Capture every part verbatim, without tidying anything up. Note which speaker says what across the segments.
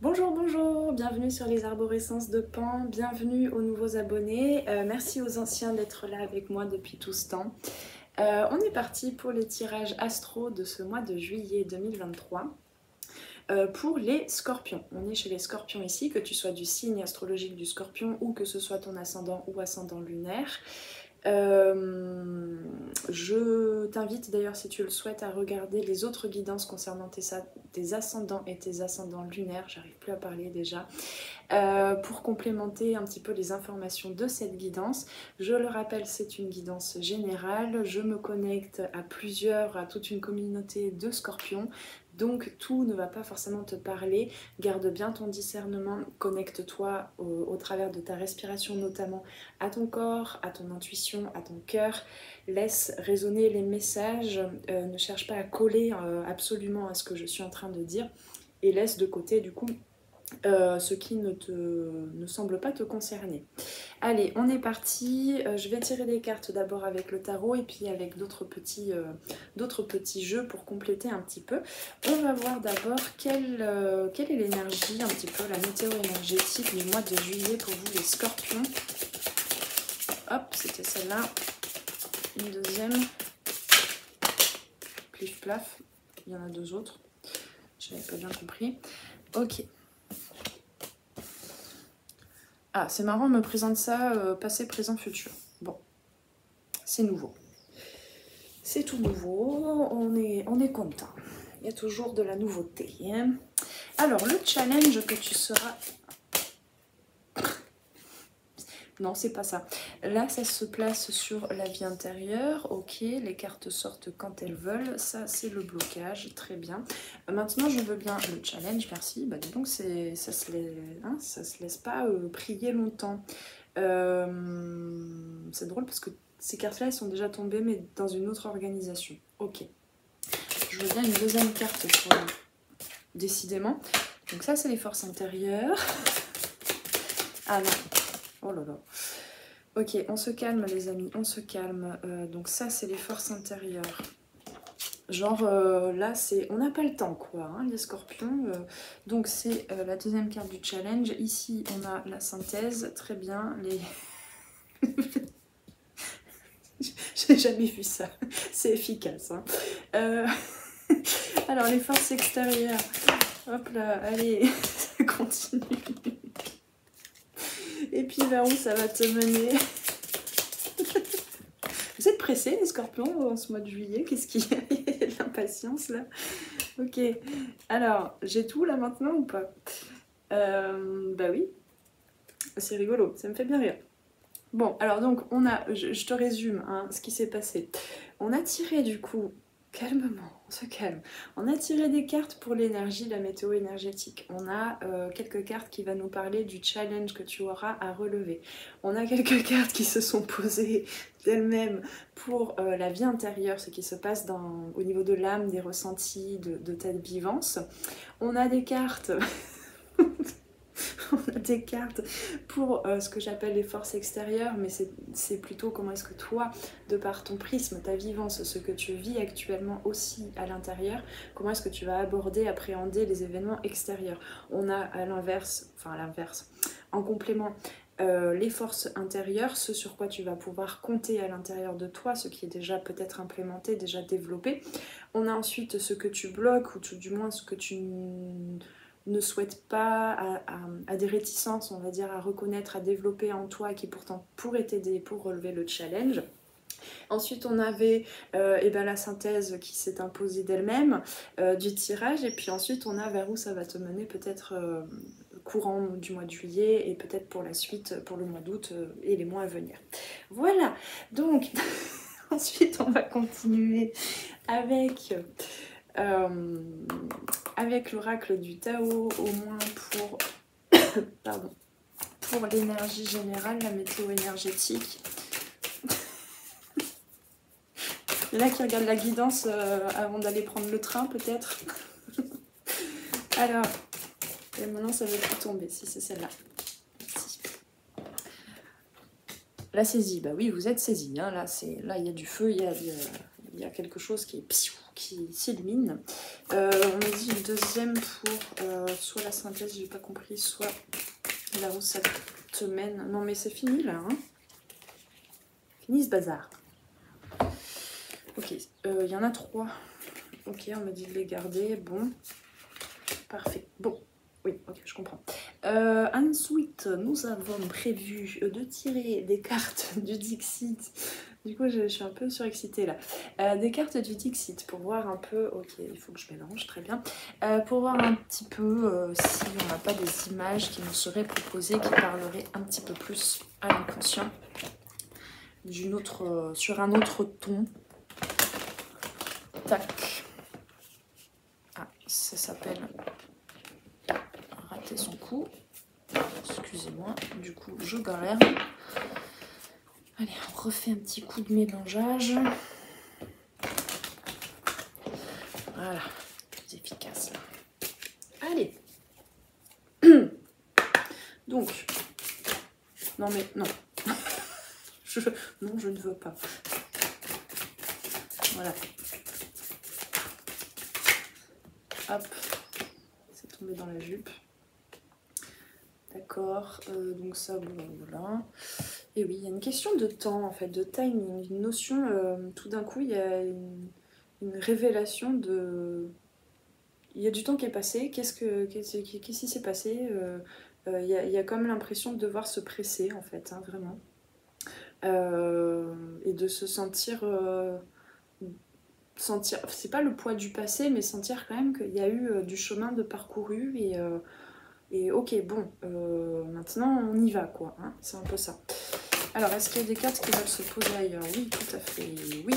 Speaker 1: Bonjour, bonjour, bienvenue sur les arborescences de Pan, bienvenue aux nouveaux abonnés, euh, merci aux anciens d'être là avec moi depuis tout ce temps. Euh, on est parti pour les tirages astro de ce mois de juillet deux mille vingt-trois. Euh, pour les scorpions, on est chez les scorpions ici, que tu sois du signe astrologique du scorpion ou que ce soit ton ascendant ou ascendant lunaire. Euh, je t'invite d'ailleurs, si tu le souhaites, à regarder les autres guidances concernant tes, tes ascendants et tes ascendants lunaires, j'arrive plus à parler déjà, euh, pour complémenter un petit peu les informations de cette guidance. Je le rappelle, c'est une guidance générale, je me connecte à plusieurs, à toute une communauté de scorpions, donc tout ne va pas forcément te parler. Garde bien ton discernement, connecte-toi au, au travers de ta respiration notamment à ton corps, à ton intuition, à ton cœur. Laisse résonner les messages, euh, ne cherche pas à coller euh, absolument à ce que je suis en train de dire et laisse de côté du coup Euh, ce qui ne, te, ne semble pas te concerner. Allez, on est parti. Euh, je vais tirer des cartes d'abord avec le tarot et puis avec d'autres petits, euh, d'autres petits jeux pour compléter un petit peu. On va voir d'abord quelle, euh, quelle est l'énergie, un petit peu la météo énergétique du mois de juillet pour vous les scorpions. Hop, c'était celle-là. Une deuxième. Plif plaf. Il y en a deux autres. Je n'avais pas bien compris. Ok. Ah, c'est marrant, on me présente ça euh, passé, présent, futur. Bon, c'est nouveau. C'est tout nouveau, on est, on est content. Il y a toujours de la nouveauté. Hein. Alors, le challenge que tu seras... Non, c'est pas ça. Là, ça se place sur la vie intérieure. Ok, les cartes sortent quand elles veulent. Ça, c'est le blocage. Très bien. Maintenant, je veux bien le challenge. Merci. Bah, dis donc, ça se laisse, hein, ça se laisse pas euh, prier longtemps. Euh, c'est drôle parce que ces cartes-là, elles sont déjà tombées, mais dans une autre organisation. Ok. Je veux bien une deuxième carte pour... Décidément. Donc ça, c'est les forces intérieures. Ah non. Oh là là. Ok, on se calme les amis, on se calme. Euh, donc ça, c'est les forces intérieures. Genre euh, là, c'est, on n'a pas le temps quoi, hein, les scorpions. Euh, donc c'est euh, la deuxième carte du challenge. Ici, on a la synthèse. Très bien. Les... J'ai jamais vu ça. C'est efficace. Hein. Euh... Alors, les forces extérieures. Hop là, allez, ça continue. Et puis vers où ça va te mener? Vous êtes pressés les scorpions en ce mois de juillet? Qu'est-ce qu'il y a? Il y a de l'impatience là. Ok. Alors, j'ai tout là maintenant ou pas? euh, Bah oui. C'est rigolo, ça me fait bien rire. Bon, alors donc, on a, je, je te résume hein, ce qui s'est passé. On a tiré du coup... Calmement, on se calme. On a tiré des cartes pour l'énergie, la météo énergétique. On a euh, quelques cartes qui vont nous parler du challenge que tu auras à relever. On a quelques cartes qui se sont posées d'elles-mêmes pour euh, la vie intérieure, ce qui se passe dans, au niveau de l'âme, des ressentis, de, de ta vivance. On a des cartes... On a des cartes pour euh, ce que j'appelle les forces extérieures, mais c'est plutôt comment est-ce que toi, de par ton prisme, ta vivance, ce que tu vis actuellement aussi à l'intérieur, comment est-ce que tu vas aborder, appréhender les événements extérieurs. On a à l'inverse, enfin à l'inverse, en complément, euh, les forces intérieures, ce sur quoi tu vas pouvoir compter à l'intérieur de toi, ce qui est déjà peut-être implémenté, déjà développé. On a ensuite ce que tu bloques, ou tout du moins ce que tu... ne souhaite pas, à, à, à des réticences, on va dire, à reconnaître, à développer en toi, qui pourtant pourrait t'aider pour relever le challenge. Ensuite, on avait euh, eh ben, la synthèse qui s'est imposée d'elle-même, euh, du tirage, et puis ensuite, on a vers où ça va te mener peut-être euh, courant du mois de juillet, et peut-être pour la suite, pour le mois d'août euh, et les mois à venir. Voilà, donc, ensuite, on va continuer avec... Euh, avec l'oracle du Tao, au moins pour, pardon, pour l'énergie générale, la météo énergétique. Il y en a qui regardent la guidance euh, avant d'aller prendre le train, peut-être. Alors, et maintenant ça va plus tomber, si c'est celle-là. La saisie, bah oui, vous êtes saisie. Hein. Là, là, il y a du feu, il y a, il y a quelque chose qui est... qui s'illumine. Euh, on a dit une deuxième pour euh, soit la synthèse, j'ai pas compris, soit là où ça te mène. Non mais c'est fini là, hein. Fini ce bazar. Ok, il euh, y en a trois. Ok, on m'a dit de les garder, bon. Parfait, bon. Oui, ok, je comprends. Euh, ensuite, nous avons prévu de tirer des cartes du Dixit. Du coup, je, je suis un peu surexcitée là. Euh, des cartes du Dixit pour voir un peu... Ok, il faut que je mélange, très bien. Euh, pour voir un petit peu euh, si on n'a pas des images qui nous seraient proposées, qui parleraient un petit peu plus à l'inconscient, d'une autre, euh, sur un autre ton. Tac. Ah, ça s'appelle... rater son coup. Excusez-moi, du coup je galère. Allez, on refait un petit coup de mélangeage. Voilà, c'est efficace là. Allez. Donc, non mais non. je, non, je ne veux pas. Voilà. Hop, c'est tombé dans la jupe. D'accord, euh, donc ça, bon, voilà. Et oui, il y a une question de temps, en fait, de timing, une notion, euh, tout d'un coup, il y a une, une révélation de... Il y a du temps qui est passé, qu'est-ce que qu'est-ce qui s'est passé euh, euh, il, y a, il y a comme l'impression de devoir se presser, en fait, hein, vraiment. Euh, et de se sentir... Euh, sentir c'est pas le poids du passé, mais sentir quand même qu'il y a eu euh, du chemin de parcouru et... Euh, Et ok, bon, euh, maintenant on y va quoi, hein, c'est un peu ça. Alors, est-ce qu'il y a des cartes qui veulent se poser ailleurs? Oui, tout à fait, oui.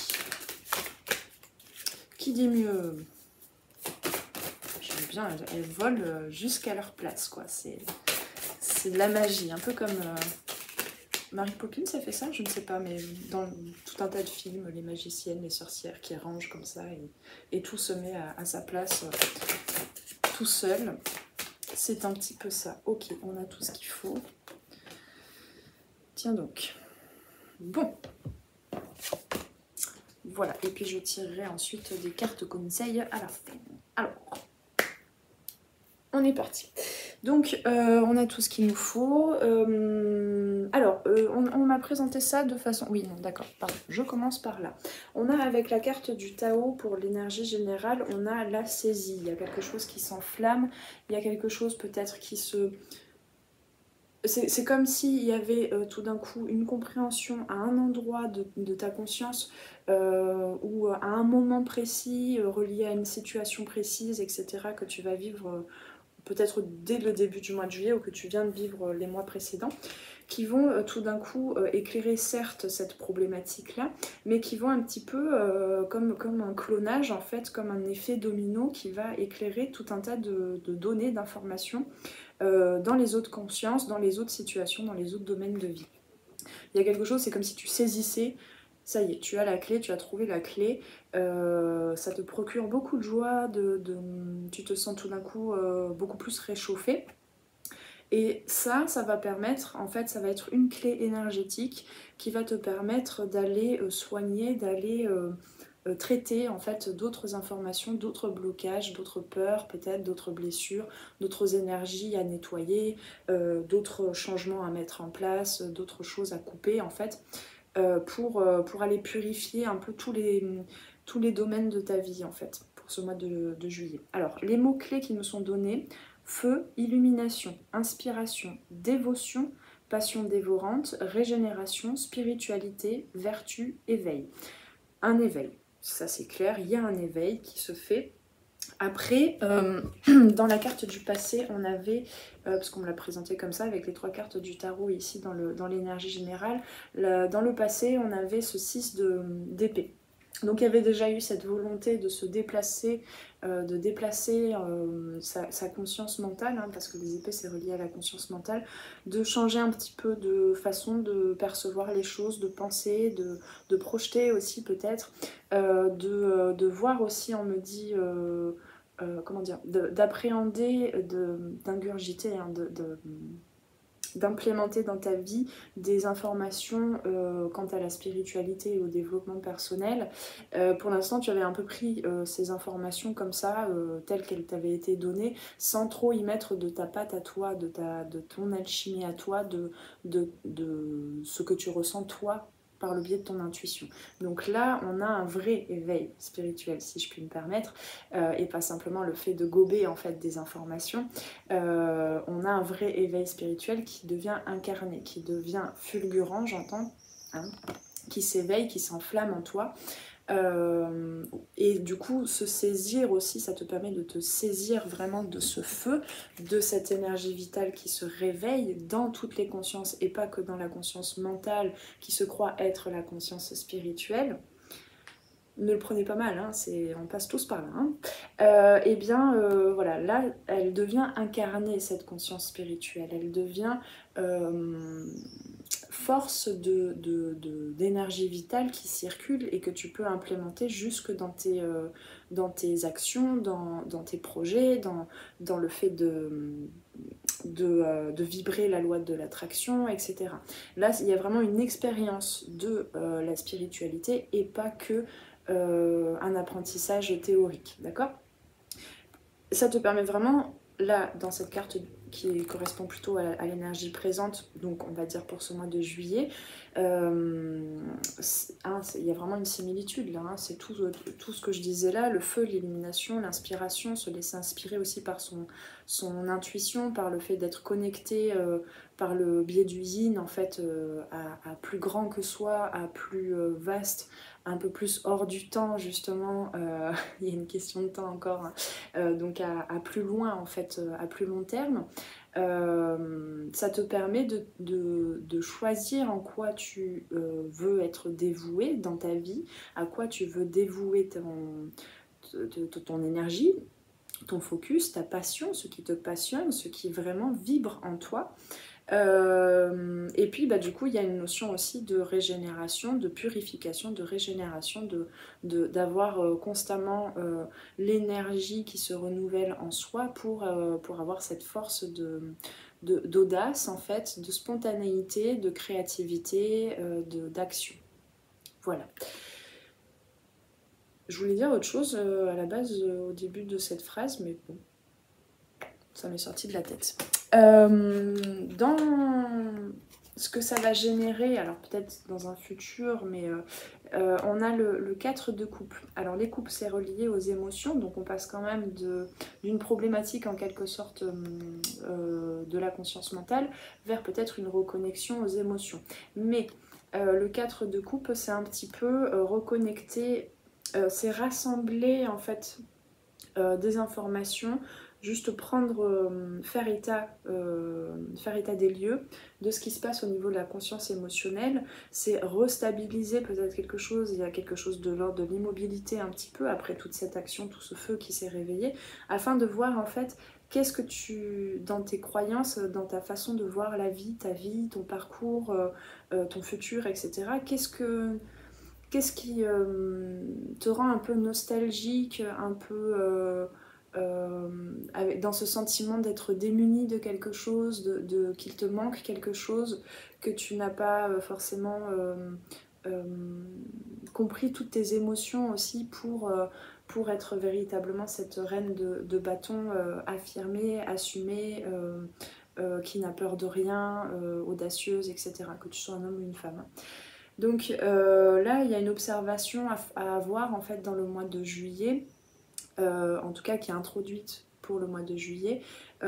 Speaker 1: Qui dit mieux? J'aime bien, elles, elles volent jusqu'à leur place, quoi. C'est de la magie, un peu comme euh, Mary Poppins, ça fait ça? Je ne sais pas, mais dans tout un tas de films, les magiciennes, les sorcières qui rangent comme ça et, et tout se met à, à sa place euh, tout seul. C'est un petit peu ça. Ok, on a tout ce qu'il faut. Tiens donc. Bon. Voilà. Et puis je tirerai ensuite des cartes conseils à la fin. Alors, on est parti. Donc, euh, on a tout ce qu'il nous faut. Euh, alors, euh, on, on m'a présenté ça de façon... Oui, non, d'accord, pardon. Je commence par là. On a avec la carte du Tao, pour l'énergie générale, on a la saisie. Il y a quelque chose qui s'enflamme. Il y a quelque chose peut-être qui se... C'est comme s'il y avait euh, tout d'un coup une compréhension à un endroit de, de ta conscience euh, ou à un moment précis, euh, relié à une situation précise, et cetera, que tu vas vivre... Euh, peut-être dès le début du mois de juillet ou que tu viens de vivre les mois précédents, qui vont euh, tout d'un coup euh, éclairer certes cette problématique-là, mais qui vont un petit peu euh, comme, comme un clonage, en fait, comme un effet domino qui va éclairer tout un tas de, de données, d'informations euh, dans les autres consciences, dans les autres situations, dans les autres domaines de vie. Il y a quelque chose, c'est comme si tu saisissais... Ça y est, tu as la clé, tu as trouvé la clé, euh, ça te procure beaucoup de joie, de, de, tu te sens tout d'un coup euh, beaucoup plus réchauffé. Et ça, ça va permettre, en fait, ça va être une clé énergétique qui va te permettre d'aller euh, soigner, d'aller euh, euh, traiter en fait d'autres informations, d'autres blocages, d'autres peurs, peut-être d'autres blessures, d'autres énergies à nettoyer, euh, d'autres changements à mettre en place, d'autres choses à couper en fait. Euh, pour, euh, pour aller purifier un peu tous les, tous les domaines de ta vie en fait, pour ce mois de, de juillet. Alors, les mots-clés qui nous sont donnés: feu, illumination, inspiration, dévotion, passion dévorante, régénération, spiritualité, vertu, éveil. Un éveil, ça c'est clair, il y a un éveil qui se fait. Après, euh, dans la carte du passé, on avait, euh, parce qu'on me l'a présenté comme ça, avec les trois cartes du tarot ici dans le, dans l'énergie générale, le, dans le passé, on avait ce six d'épée. Donc il y avait déjà eu cette volonté de se déplacer, euh, de déplacer euh, sa, sa conscience mentale, hein, parce que les épées c'est relié à la conscience mentale, de changer un petit peu de façon de percevoir les choses, de penser, de, de projeter aussi peut-être, euh, de, de voir aussi, on me dit... Euh, Euh, comment dire, d'appréhender, d'ingurgiter, hein, de, de, d'implémenter dans ta vie des informations euh, quant à la spiritualité et au développement personnel. Euh, pour l'instant, tu avais un peu pris euh, ces informations comme ça, euh, telles qu'elles t'avaient été données, sans trop y mettre de ta patte à toi, de, ta, de ton alchimie à toi, de, de, de ce que tu ressens toi par le biais de ton intuition. Donc là, on a un vrai éveil spirituel, si je puis me permettre, euh, et pas simplement le fait de gober en fait des informations. Euh, on a un vrai éveil spirituel qui devient incarné, qui devient fulgurant, j'entends, hein, qui s'éveille, qui s'enflamme en toi. Euh, et du coup, se saisir aussi, ça te permet de te saisir vraiment de ce feu, de cette énergie vitale qui se réveille dans toutes les consciences et pas que dans la conscience mentale qui se croit être la conscience spirituelle. Ne le prenez pas mal, hein, on passe tous par là. Hein. Euh, et bien euh, voilà, là elle devient incarnée, cette conscience spirituelle, elle devient euh, force de, de, de, d'énergie vitale qui circule et que tu peux implémenter jusque dans tes, euh, dans tes actions, dans, dans tes projets, dans, dans le fait de... De, euh, de vibrer la loi de l'attraction, et cetera. Là, il y a vraiment une expérience de euh, la spiritualité et pas que euh, un apprentissage théorique, d'accord? Ça te permet vraiment, là, dans cette carte qui correspond plutôt à, à l'énergie présente, donc on va dire pour ce mois de juillet, euh, hein, il y a vraiment une similitude là, hein, c'est tout, tout ce que je disais là, le feu, l'illumination, l'inspiration, se laisser inspirer aussi par son, son intuition, par le fait d'être connecté euh, par le biais du yin en fait euh, à, à plus grand que soi, à plus euh, vaste, un peu plus hors du temps justement, euh, il y a une question de temps encore, hein. euh, donc à, à plus loin en fait, à plus long terme. Euh, ça te permet de, de, de choisir en quoi tu euh, veux être dévoué dans ta vie, à quoi tu veux dévouer ton, ton, ton énergie, ton focus, ta passion, ce qui te passionne, ce qui vraiment vibre en toi. Euh, et puis bah, du coup il y a une notion aussi de régénération, de purification, de régénération, de, de, d'avoir euh, constamment euh, l'énergie qui se renouvelle en soi pour, euh, pour avoir cette force de, de, d'audace en fait, de spontanéité, de créativité, euh, de, d'action. Voilà. Je voulais dire autre chose euh, à la base euh, au début de cette phrase, mais bon, ça m'est sorti de la tête. Euh, dans ce que ça va générer, alors peut-être dans un futur, mais euh, euh, on a le, le quatre de coupe. Alors les coupes, c'est relié aux émotions, donc on passe quand même d'une problématique en quelque sorte euh, de la conscience mentale vers peut-être une reconnexion aux émotions. Mais euh, le quatre de coupe, c'est un petit peu euh, reconnecter, euh, c'est rassembler en fait euh, des informations, juste prendre, euh, faire, état, euh, faire état des lieux de ce qui se passe au niveau de la conscience émotionnelle, c'est restabiliser peut-être quelque chose, il y a quelque chose de l'ordre de l'immobilité un petit peu après toute cette action, tout ce feu qui s'est réveillé, afin de voir en fait qu'est-ce que tu, dans tes croyances, dans ta façon de voir la vie, ta vie, ton parcours, euh, euh, ton futur, et cetera, qu'est-ce que... Qu'est-ce qui euh, te rend un peu nostalgique, un peu euh, euh, avec, dans ce sentiment d'être démuni de quelque chose, de, de, qu'il te manque quelque chose, que tu n'as pas euh, forcément euh, euh, compris toutes tes émotions aussi pour, euh, pour être véritablement cette reine de, de bâton euh, affirmée, assumée, euh, euh, qui n'a peur de rien, euh, audacieuse, et cetera. Que tu sois un homme ou une femme. Donc euh, là, il y a une observation à, à avoir en fait dans le mois de juillet, euh, en tout cas qui est introduite pour le mois de juillet,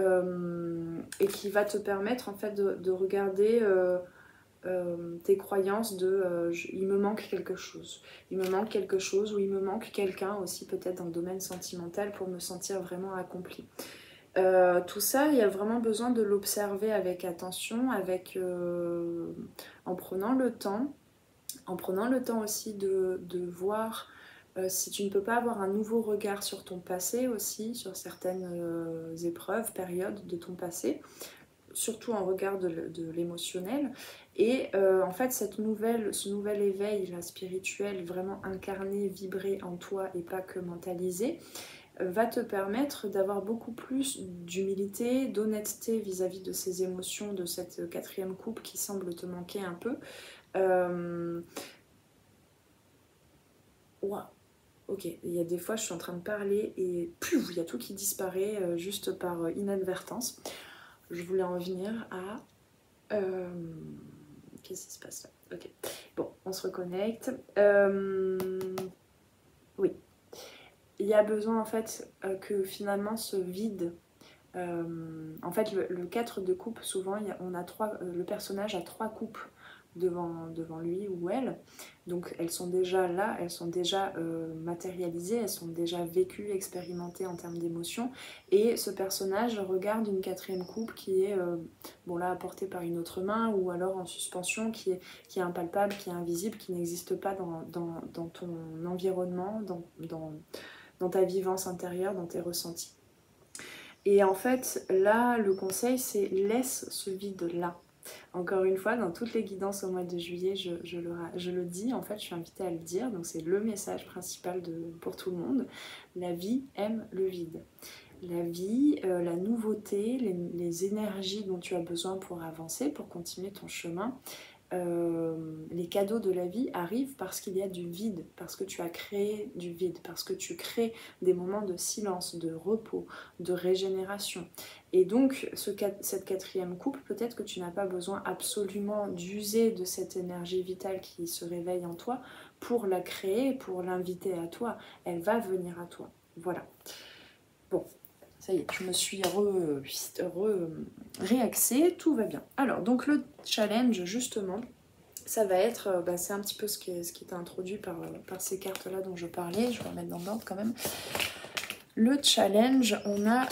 Speaker 1: euh, et qui va te permettre en fait de, de regarder euh, euh, tes croyances de euh, je, il me manque quelque chose, il me manque quelque chose ou il me manque quelqu'un aussi peut-être dans le domaine sentimental pour me sentir vraiment accomplie. Euh, tout ça, il y a vraiment besoin de l'observer avec attention, avec, euh, en prenant le temps. En prenant le temps aussi de, de voir euh, si tu ne peux pas avoir un nouveau regard sur ton passé aussi, sur certaines euh, épreuves, périodes de ton passé, surtout en regard de, de l'émotionnel. Et euh, en fait, cette nouvelle, ce nouvel éveil là, spirituel, vraiment incarné, vibré en toi et pas que mentalisé, va te permettre d'avoir beaucoup plus d'humilité, d'honnêteté vis-à-vis de ces émotions, de cette quatrième coupe qui semble te manquer un peu. Euh... Wow. Ok, il y a des fois je suis en train de parler et puf, il y a tout qui disparaît euh, juste par euh, inadvertance. Je voulais en venir à... Euh... Qu'est-ce qui se passe là? Ok, bon, on se reconnecte. Euh... Oui, il y a besoin en fait euh, que finalement ce vide... Euh... En fait, le, le quatre de coupe, souvent, il y a, on a trois, euh, le personnage a trois coupes devant, devant lui ou elle. Donc elles sont déjà là, elles sont déjà euh, matérialisées, elles sont déjà vécues, expérimentées en termes d'émotions. Et ce personnage regarde une quatrième coupe qui est, euh, bon là, portée par une autre main ou alors en suspension, qui est, qui est impalpable, qui est invisible, qui n'existe pas dans, dans, dans ton environnement, dans, dans, dans ta vivance intérieure, dans tes ressentis. Et en fait, là, le conseil, c'est laisse ce vide-là. Encore une fois, dans toutes les guidances au mois de juillet, je, je, le, je le dis, en fait, je suis invitée à le dire, donc c'est le message principal de, pour tout le monde. La vie aime le vide. La vie, euh, la nouveauté, les, les énergies dont tu as besoin pour avancer, pour continuer ton chemin, Euh, les cadeaux de la vie arrivent parce qu'il y a du vide, parce que tu as créé du vide, parce que tu crées des moments de silence, de repos, de régénération. Et donc, ce, cette quatrième coupe, peut-être que tu n'as pas besoin absolument d'user de cette énergie vitale qui se réveille en toi pour la créer, pour l'inviter à toi. Elle va venir à toi. Voilà. Bon. Ça y est, je me suis re, re, réaxée, tout va bien. Alors, donc le challenge, justement, ça va être, bah, c'est un petit peu ce qui, ce qui est introduit par, par ces cartes-là dont je parlais. Je vais remettre dans l'ordre quand même. Le challenge, on a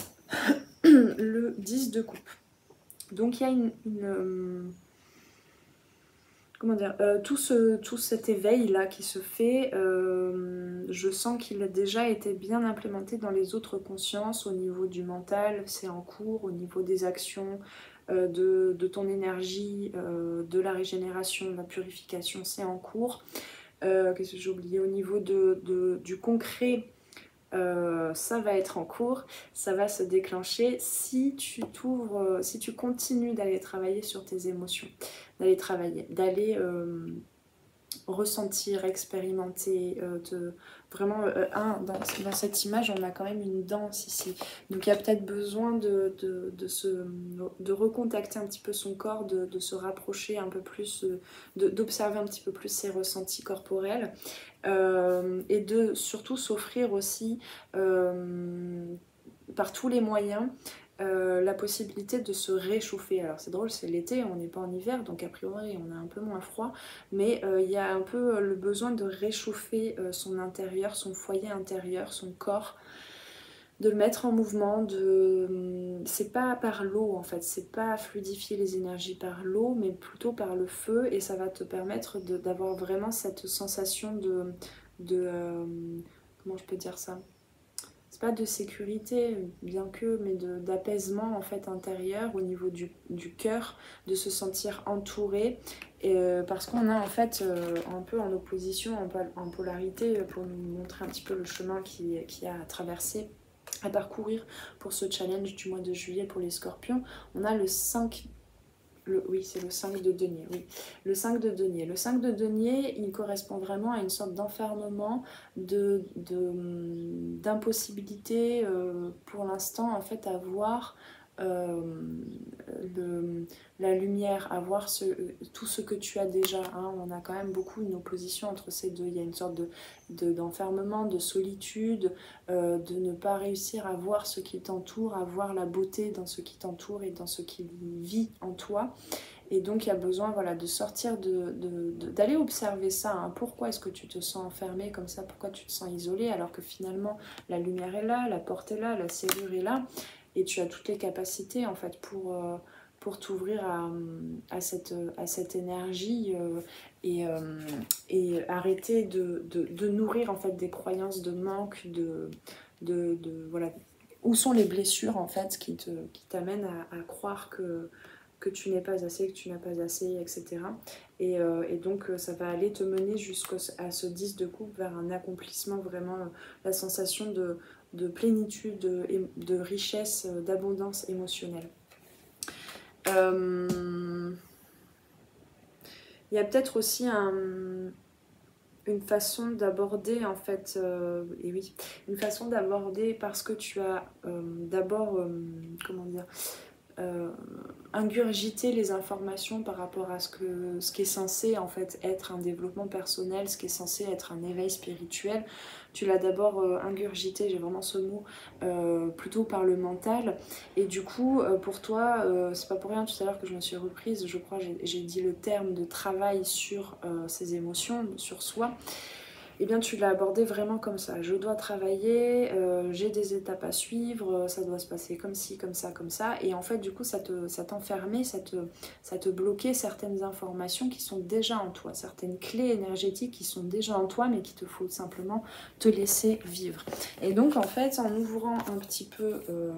Speaker 1: le dix de coupe. Donc, il y a une... une comment dire, euh, tout, ce, tout cet éveil-là qui se fait, euh, je sens qu'il a déjà été bien implémenté dans les autres consciences, au niveau du mental, c'est en cours, au niveau des actions, euh, de, de ton énergie, euh, de la régénération, de la purification, c'est en cours. Euh, Qu'est-ce que j'ai oublié? Au niveau de, de, du concret, Euh, ça va être en cours, ça va se déclencher si tu t'ouvres, si tu continues d'aller travailler sur tes émotions, d'aller travailler, d'aller euh, ressentir, expérimenter, euh, te, vraiment, euh, un, dans, dans cette image, on a quand même une danse ici. Donc il y a peut-être besoin de, de, de, se, de recontacter un petit peu son corps, de, de se rapprocher un peu plus, d'observer un petit peu plus ses ressentis corporels. Euh, et de surtout s'offrir aussi euh, par tous les moyens euh, la possibilité de se réchauffer. Alors c'est drôle, c'est l'été, on n'est pas en hiver, donc a priori on a un peu moins froid, mais euh, il y a un peu le besoin de réchauffer euh, son intérieur, son foyer intérieur, son corps, de le mettre en mouvement, de... c'est pas par l'eau en fait, c'est pas fluidifier les énergies par l'eau, mais plutôt par le feu, et ça va te permettre d'avoir vraiment cette sensation de... de euh, comment je peux dire ça? C'est pas de sécurité, bien que, mais d'apaisement en fait intérieur au niveau du, du cœur, de se sentir entouré, et, euh, parce qu'on a en fait euh, un peu en opposition, en, en polarité, pour nous montrer un petit peu le chemin qui, qui a à traverser, à parcourir pour ce challenge du mois de juillet pour les scorpions. On a le cinq, le, oui c'est le cinq de denier, oui, le cinq de denier. Le cinq de denier, il correspond vraiment à une sorte d'enfermement, de, de, d'impossibilité euh, pour l'instant en fait à voir euh, le, la lumière, à voir ce, tout ce que tu as déjà, hein. On a quand même beaucoup une opposition entre ces deux, il y a une sorte de, de, d'enfermement, de solitude, euh, de ne pas réussir à voir ce qui t'entoure, à voir la beauté dans ce qui t'entoure et dans ce qui vit en toi. Et donc il y a besoin, voilà, de sortir, de, de, de, d'aller observer ça, hein. Pourquoi est-ce que tu te sens enfermé comme ça? Pourquoi tu te sens isolé alors que finalement la lumière est là, la porte est là, la serrure est là, et tu as toutes les capacités en fait pour, euh, pour t'ouvrir à, à, cette, à cette énergie euh, et, euh, et arrêter de, de, de nourrir en fait des croyances de manque, de, de, de voilà. Où sont les blessures en fait qui te, qui t'amènent à, à croire que que tu n'es pas assez, que tu n'as pas assez, et cetera. Et, euh, et donc ça va aller te mener jusqu'à ce dix de coupe vers un accomplissement, vraiment euh, la sensation de, de plénitude, de, de richesse, d'abondance émotionnelle. Euh, il y a peut-être aussi un, une façon d'aborder en fait, euh, et oui, une façon d'aborder parce que tu as euh, d'abord, euh, comment dire, euh, ingurgiter les informations par rapport à ce, que, ce qui est censé en fait être un développement personnel, ce qui est censé être un éveil spirituel. Tu l'as d'abord euh, ingurgité, j'ai vraiment ce mot, euh, plutôt par le mental. Et du coup, euh, pour toi, euh, c'est pas pour rien tout à l'heure que je me suis reprise, je crois, j'ai dit le terme de travail sur euh, ses émotions, sur soi. Eh bien tu l'as abordé vraiment comme ça. Je dois travailler, euh, j'ai des étapes à suivre, ça doit se passer comme ci, comme ça, comme ça. Et en fait, du coup, ça te, ça t'enfermait, ça te, ça te bloquait certaines informations qui sont déjà en toi, certaines clés énergétiques qui sont déjà en toi, mais qu'il te faut simplement te laisser vivre. Et donc, en fait, en ouvrant un petit peu euh,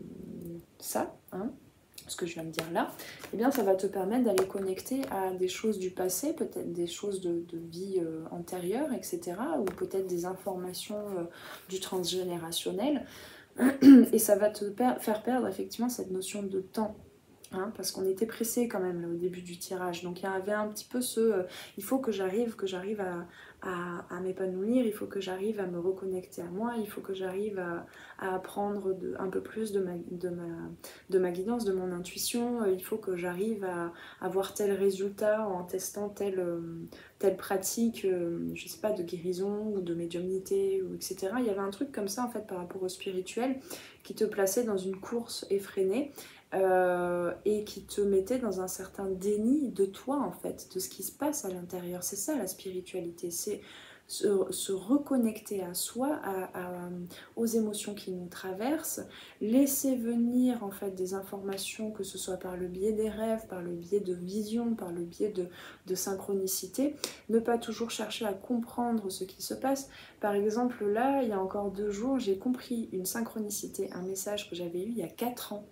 Speaker 1: ça, hein, ce que je viens de dire là, eh bien ça va te permettre d'aller connecter à des choses du passé, peut-être des choses de, de vie euh, antérieure, et cetera. Ou peut-être des informations euh, du transgénérationnel. Et ça va te per- faire perdre effectivement cette notion de temps. Hein, parce qu'on était pressé quand même là, au début du tirage, donc il y avait un petit peu ce euh, il faut que j'arrive que j'arrive à, à, à m'épanouir, il faut que j'arrive à me reconnecter à moi, il faut que j'arrive à, à apprendre de, un peu plus de ma, de, ma, de ma guidance, de mon intuition, il faut que j'arrive à avoir tel résultat en testant telle, euh, telle pratique, euh, je sais pas, de guérison ou de médiumnité, ou, et cetera. Il y avait un truc comme ça en fait par rapport au spirituel qui te plaçait dans une course effrénée. Euh, et qui te mettait dans un certain déni de toi en fait, de ce qui se passe à l'intérieur. C'est ça la spiritualité, c'est se, se reconnecter à soi, à, à, aux émotions qui nous traversent, laisser venir en fait des informations, que ce soit par le biais des rêves, par le biais de visions, par le biais de, de synchronicité, ne pas toujours chercher à comprendre ce qui se passe. Par exemple là, il y a encore deux jours, j'ai compris une synchronicité, un message que j'avais eu il y a quatre ans.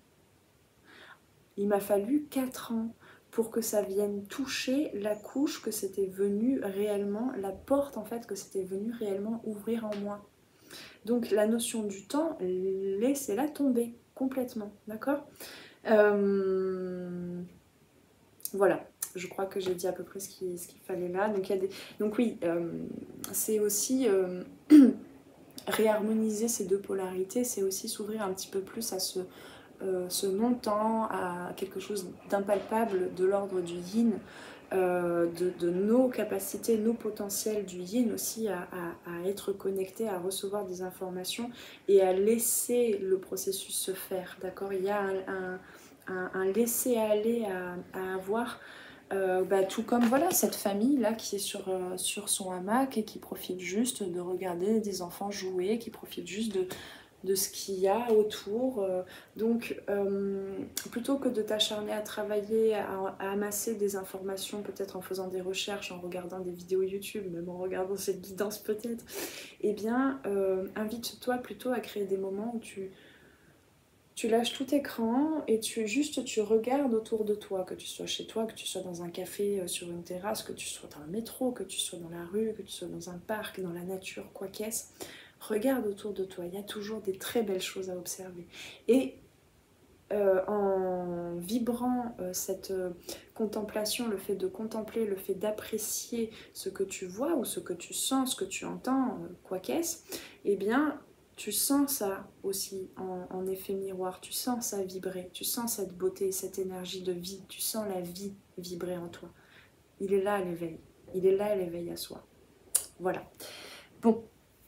Speaker 1: Il m'a fallu quatre ans pour que ça vienne toucher la couche que c'était venu réellement, la porte en fait que c'était venu réellement ouvrir en moi. Donc la notion du temps, laissez-la tomber complètement, d'accord euh... Voilà, je crois que j'ai dit à peu près ce qu'il ce qu'il fallait là. Donc, il y a des... Donc oui, euh, c'est aussi... Euh... réharmoniser ces deux polarités, c'est aussi s'ouvrir un petit peu plus à ce... Euh, ce non-temps, à quelque chose d'impalpable de l'ordre du yin, euh, de, de nos capacités, nos potentiels du yin aussi à, à, à être connectés, à recevoir des informations et à laisser le processus se faire, d'accord. Il y a un, un, un, un laisser-aller à, à avoir. Euh, bah, tout comme voilà cette famille là qui est sur, euh, sur son hamac et qui profite juste de regarder des enfants jouer, qui profite juste de, de ce qu'il y a autour. Donc, euh, plutôt que de t'acharner à travailler, à, à amasser des informations, peut-être en faisant des recherches, en regardant des vidéos YouTube, même en regardant cette guidance peut-être, eh bien, euh, invite-toi plutôt à créer des moments où tu, tu lâches tout écran et tu juste tu regardes autour de toi, que tu sois chez toi, que tu sois dans un café, sur une terrasse, que tu sois dans le métro, que tu sois dans la rue, que tu sois dans un parc, dans la nature, quoi qu'est-ce. Regarde autour de toi, il y a toujours des très belles choses à observer. Et euh, en vibrant euh, cette euh, contemplation, le fait de contempler, le fait d'apprécier ce que tu vois ou ce que tu sens, ce que tu entends, euh, quoi qu'est-ce, eh bien, tu sens ça aussi en, en effet miroir, tu sens ça vibrer, tu sens cette beauté, cette énergie de vie, tu sens la vie vibrer en toi. Il est là l'éveil, il est là l'éveil à soi. Voilà. Bon.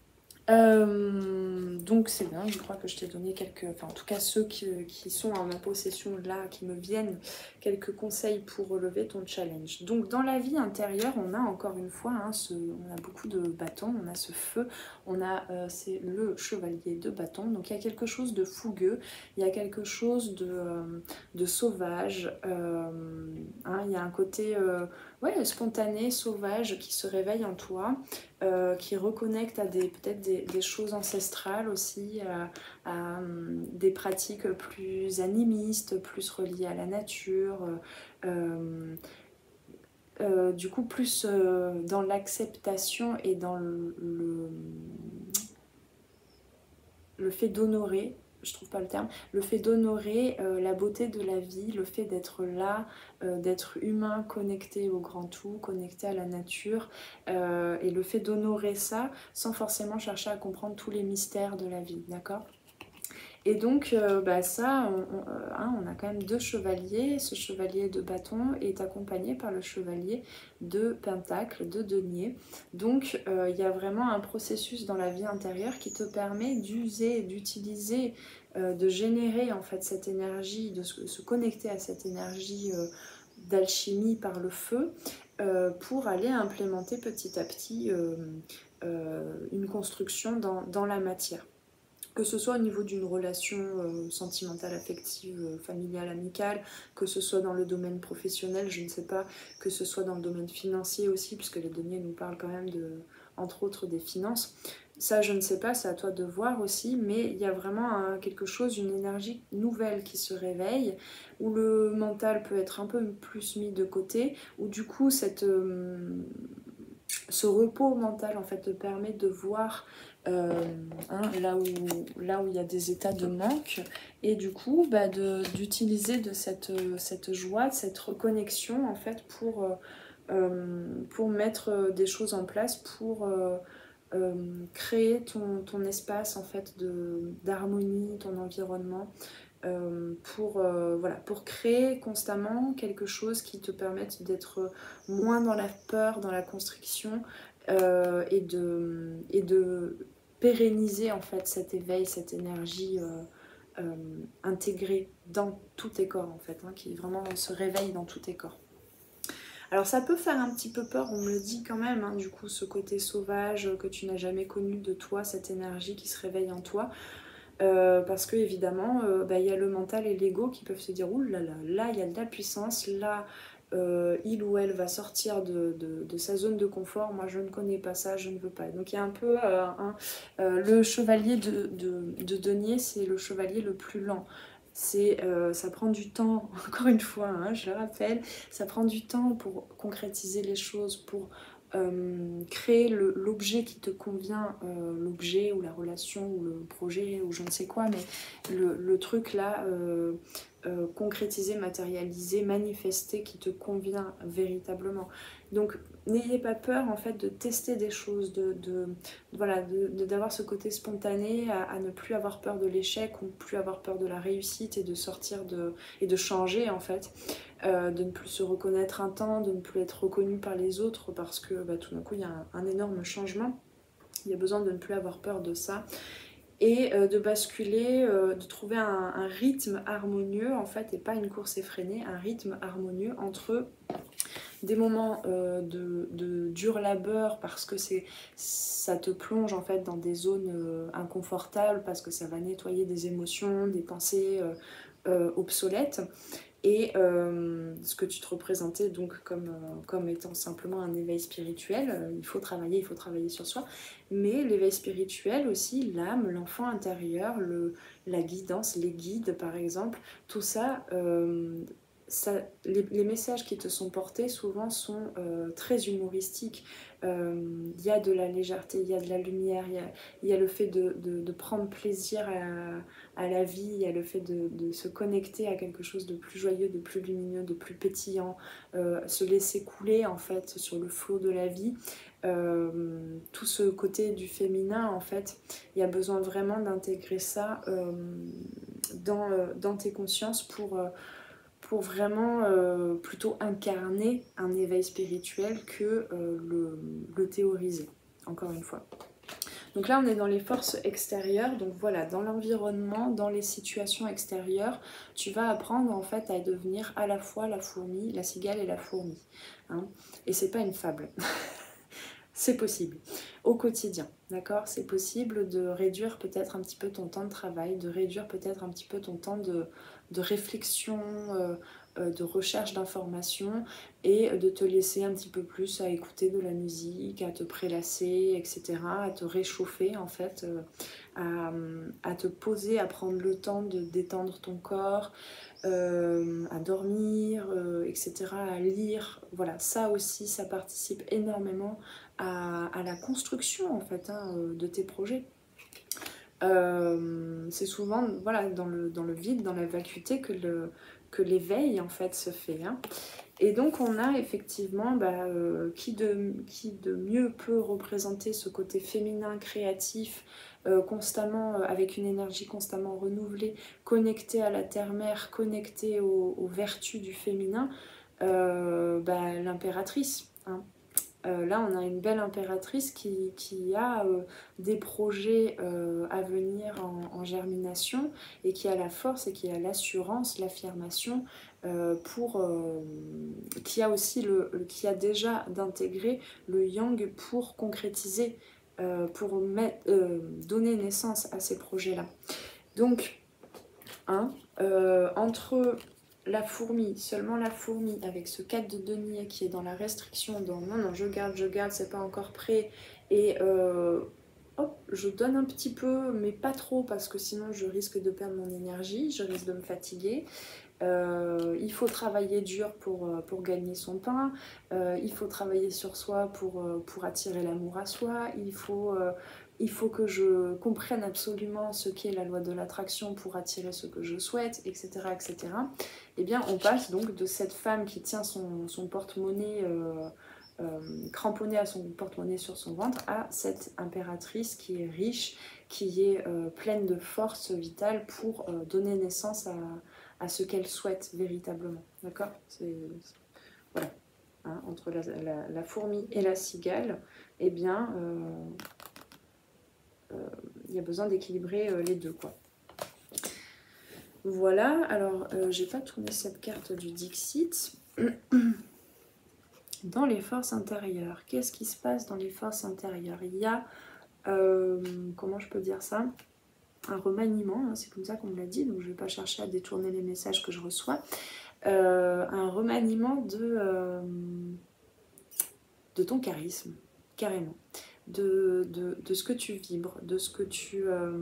Speaker 1: Euh, donc c'est bien, je crois que je t'ai donné quelques, enfin en tout cas ceux qui, qui sont en ma possession là, qui me viennent, quelques conseils pour relever ton challenge. Donc dans la vie intérieure, on a encore une fois, hein, ce, on a beaucoup de bâtons, on a ce feu, on a, euh, c'est le chevalier de bâton, donc il y a quelque chose de fougueux, il y a quelque chose de, euh, de sauvage, euh, hein, il y a un côté euh, ouais, spontané, sauvage qui se réveille en toi. Euh, qui reconnecte à des peut-être des, des choses ancestrales aussi, à, à um, des pratiques plus animistes, plus reliées à la nature, euh, euh, du coup plus euh, dans l'acceptation et dans le, le le fait d'honorer, je trouve pas le terme, le fait d'honorer euh, la beauté de la vie, le fait d'être là, euh, d'être humain, connecté au grand tout, connecté à la nature, euh, et le fait d'honorer ça sans forcément chercher à comprendre tous les mystères de la vie, d'accord? Et donc, euh, bah ça, on, on, euh, hein, on a quand même deux chevaliers. Ce chevalier de bâton est accompagné par le chevalier de pentacle, de denier. Donc, euh, il y a vraiment un processus dans la vie intérieure qui te permet d'user, d'utiliser, euh, de générer en fait cette énergie, de se, se connecter à cette énergie euh, d'alchimie par le feu euh, pour aller implémenter petit à petit euh, euh, une construction dans, dans la matière. Que ce soit au niveau d'une relation euh, sentimentale, affective, euh, familiale, amicale, que ce soit dans le domaine professionnel, je ne sais pas, que ce soit dans le domaine financier aussi, puisque les deniers nous parlent quand même de, entre autres, des finances. Ça, je ne sais pas, c'est à toi de voir aussi, mais il y a vraiment un, quelque chose, une énergie nouvelle qui se réveille, où le mental peut être un peu plus mis de côté, où du coup, cette, euh, ce repos mental en fait te permet de voir euh, hein, là où là où il y a des états de manque et du coup bah, d'utiliser de, de cette, cette joie, de cette reconnexion en fait pour, euh, pour mettre des choses en place pour euh, euh, créer ton, ton espace en fait d'harmonie, ton environnement. Euh, pour, euh, voilà, pour créer constamment quelque chose qui te permette d'être moins dans la peur, dans la constriction euh, et, de, et de pérenniser en fait cet éveil, cette énergie euh, euh, intégrée dans tous tes corps en fait, hein, qui vraiment se réveille dans tous tes corps. Alors ça peut faire un petit peu peur, on me le dit quand même, hein, du coup ce côté sauvage que tu n'as jamais connu de toi, cette énergie qui se réveille en toi. Euh, parce que évidemment, euh, bah, y a le mental et l'ego qui peuvent se dire ouh là là, là il y a de la puissance, là euh, il ou elle va sortir de, de, de sa zone de confort, moi je ne connais pas ça, je ne veux pas. Donc il y a un peu euh, un, euh, le chevalier de, de, de denier, c'est le chevalier le plus lent. C'est, euh, ça prend du temps, encore une fois, hein, je le rappelle, ça prend du temps pour concrétiser les choses, pour euh, créer l'objet qui te convient, euh, l'objet ou la relation ou le projet ou je ne sais quoi, mais le, le truc là, euh, euh, concrétisé, matérialisé, manifesté qui te convient véritablement. Donc n'ayez pas peur en fait de tester des choses, de, de voilà, de, de, d'avoir ce côté spontané, à, à ne plus avoir peur de l'échec ou plus avoir peur de la réussite et de sortir de, et de changer en fait. Euh, de ne plus se reconnaître un temps, de ne plus être reconnu par les autres parce que bah, tout d'un coup il y a un, un énorme changement. Il y a besoin de ne plus avoir peur de ça et euh, de basculer, euh, de trouver un, un rythme harmonieux en fait et pas une course effrénée, un rythme harmonieux entre des moments euh, de, de dur labeur parce que c'est, ça te plonge en fait dans des zones euh, inconfortables parce que ça va nettoyer des émotions, des pensées euh, euh, obsolètes. Et euh, ce que tu te représentais donc comme, euh, comme étant simplement un éveil spirituel, euh, il faut travailler, il faut travailler sur soi, mais l'éveil spirituel aussi, l'âme, l'enfant intérieur, le, la guidance, les guides par exemple, tout ça, euh, ça les, les messages qui te sont portés souvent sont euh, très humoristiques. Il euh, y a de la légèreté, il y a de la lumière, il y a, y a le fait de, de, de prendre plaisir à, à la vie, il y a le fait de, de se connecter à quelque chose de plus joyeux, de plus lumineux, de plus pétillant, euh, se laisser couler en fait sur le flot de la vie. Euh, tout ce côté du féminin en fait, il y a besoin vraiment d'intégrer ça euh, dans, euh, dans tes consciences pour... Euh, pour vraiment euh, plutôt incarner un éveil spirituel que euh, le, le théoriser, encore une fois. Donc là, on est dans les forces extérieures, donc voilà, dans l'environnement, dans les situations extérieures, tu vas apprendre en fait à devenir à la fois la fourmi, la cigale et la fourmi. Hein. Et c'est pas une fable. C'est possible, au quotidien, d'accord? C'est possible de réduire peut-être un petit peu ton temps de travail, de réduire peut-être un petit peu ton temps de, de réflexion, euh, euh, de recherche d'informations et de te laisser un petit peu plus à écouter de la musique, à te prélasser, et cetera, à te réchauffer en fait, euh, à, à te poser, à prendre le temps de détendre ton corps, euh, à dormir, euh, et cetera, à lire. Voilà, ça aussi, ça participe énormément à, à la construction en fait hein, de tes projets. Euh, c'est souvent voilà, dans, le, dans le vide, dans la vacuité que le que l'éveil en fait se fait. Hein. Et donc on a effectivement bah, euh, qui, de, qui de mieux peut représenter ce côté féminin, créatif, euh, constamment, euh, avec une énergie constamment renouvelée, connecté à la terre-mère, connecté aux, aux vertus du féminin, euh, bah, l'impératrice. Hein. Euh, là, on a une belle impératrice qui, qui a euh, des projets euh, à venir en, en germination et qui a la force et qui a l'assurance, l'affirmation euh, pour euh, qui a aussi le, le- qui a déjà d'intégrer le yang pour concrétiser, euh, pour mettre, euh, donner naissance à ces projets-là. Donc, hein, euh, entre la fourmi, seulement la fourmi, avec ce quatre de denier qui est dans la restriction, dans non, non, je garde, je garde, c'est pas encore prêt, et euh, hop, je donne un petit peu, mais pas trop, parce que sinon je risque de perdre mon énergie, je risque de me fatiguer. Euh, il faut travailler dur pour, pour gagner son pain, euh, il faut travailler sur soi pour, pour attirer l'amour à soi, il faut, euh, il faut que je comprenne absolument ce qu'est la loi de l'attraction pour attirer ce que je souhaite, et cetera et cetera. Eh bien, on passe donc de cette femme qui tient son, son porte-monnaie euh, euh, cramponnée à son porte-monnaie sur son ventre à cette impératrice qui est riche, qui est euh, pleine de force vitale pour euh, donner naissance à à ce qu'elle souhaite véritablement. D'accord? C'est voilà. Hein, entre la, la, la fourmi et la cigale, eh bien, euh, euh, il y a besoin d'équilibrer euh, les deux, quoi. Voilà. Alors, euh, j'ai pas tourné cette carte du Dixit. Dans les forces intérieures, qu'est-ce qui se passe dans les forces intérieures? Il y a, euh, comment je peux dire ça? Un remaniement, hein, c'est comme ça qu'on me l'a dit, donc je ne vais pas chercher à détourner les messages que je reçois. Euh, un remaniement de, euh, de ton charisme, carrément, de, de, de ce que tu vibres, de ce que tu euh,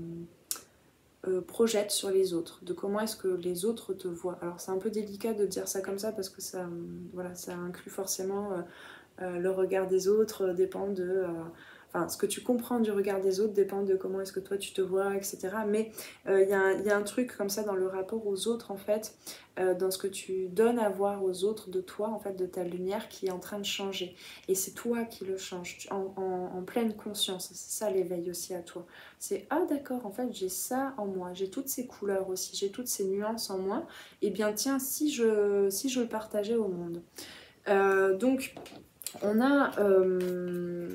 Speaker 1: euh, projettes sur les autres, de comment est-ce que les autres te voient. Alors c'est un peu délicat de dire ça comme ça parce que ça, voilà, ça inclut forcément euh, euh, le regard des autres, euh, dépend de... Euh, Enfin, ce que tu comprends du regard des autres dépend de comment est-ce que toi tu te vois, et cetera. Mais il euh, y, y a un truc comme ça dans le rapport aux autres, en fait, euh, dans ce que tu donnes à voir aux autres de toi, en fait, de ta lumière qui est en train de changer. Et c'est toi qui le changes, en, en, en pleine conscience. C'est ça l'éveil aussi à toi. C'est, ah d'accord, en fait, j'ai ça en moi, j'ai toutes ces couleurs aussi, j'ai toutes ces nuances en moi. Et bien tiens, si je, si je le partageais au monde. Euh, donc, on a... Euh,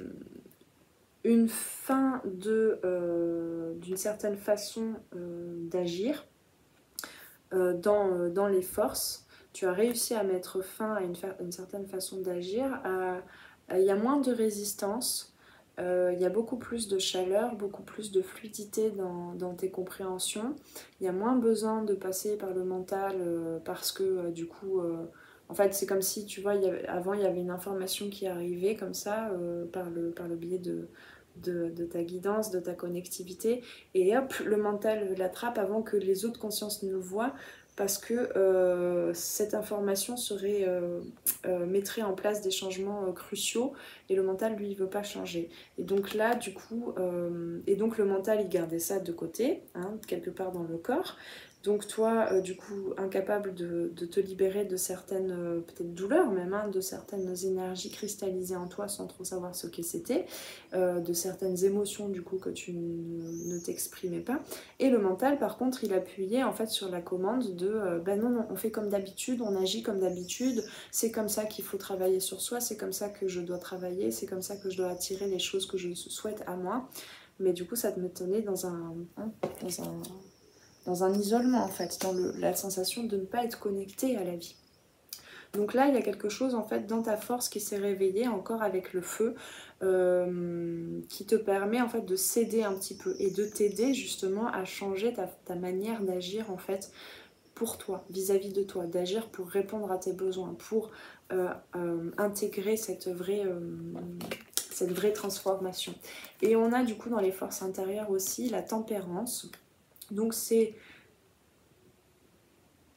Speaker 1: une fin de, euh, d'une certaine façon euh, d'agir euh, dans, euh, dans les forces. Tu as réussi à mettre fin à une, une certaine façon d'agir. Il y a moins de résistance, euh, il y a beaucoup plus de chaleur, beaucoup plus de fluidité dans, dans tes compréhensions. Il y a moins besoin de passer par le mental euh, parce que euh, du coup... Euh, en fait, c'est comme si, tu vois, il y avait, avant, il y avait une information qui arrivait comme ça, euh, par, le, par le biais de, de, de ta guidance, de ta connectivité, et hop, le mental l'attrape avant que les autres consciences ne le voient, parce que euh, cette information serait, euh, euh, mettrait en place des changements euh, cruciaux, et le mental, lui, il veut pas changer. Et donc là, du coup, euh, et donc le mental, il gardait ça de côté, hein, quelque part dans le corps. Donc toi, euh, du coup, incapable de, de te libérer de certaines, euh, peut-être douleurs même, hein, de certaines énergies cristallisées en toi sans trop savoir ce que c'était, euh, de certaines émotions du coup que tu ne, ne t'exprimais pas. Et le mental, par contre, il appuyait en fait sur la commande de euh, ben non, non, on fait comme d'habitude, on agit comme d'habitude, c'est comme ça qu'il faut travailler sur soi, c'est comme ça que je dois travailler, c'est comme ça que je dois attirer les choses que je souhaite à moi. Mais du coup, ça te mettait dans un... Hein, dans un dans un isolement en fait, dans le, la sensation de ne pas être connecté à la vie. Donc là, il y a quelque chose en fait dans ta force qui s'est réveillé encore avec le feu, euh, qui te permet en fait de céder un petit peu et de t'aider justement à changer ta, ta manière d'agir en fait pour toi, vis-à-vis de toi, d'agir pour répondre à tes besoins, pour euh, euh, intégrer cette vraie... Euh, cette vraie transformation. Et on a du coup dans les forces intérieures aussi la tempérance. Donc c'est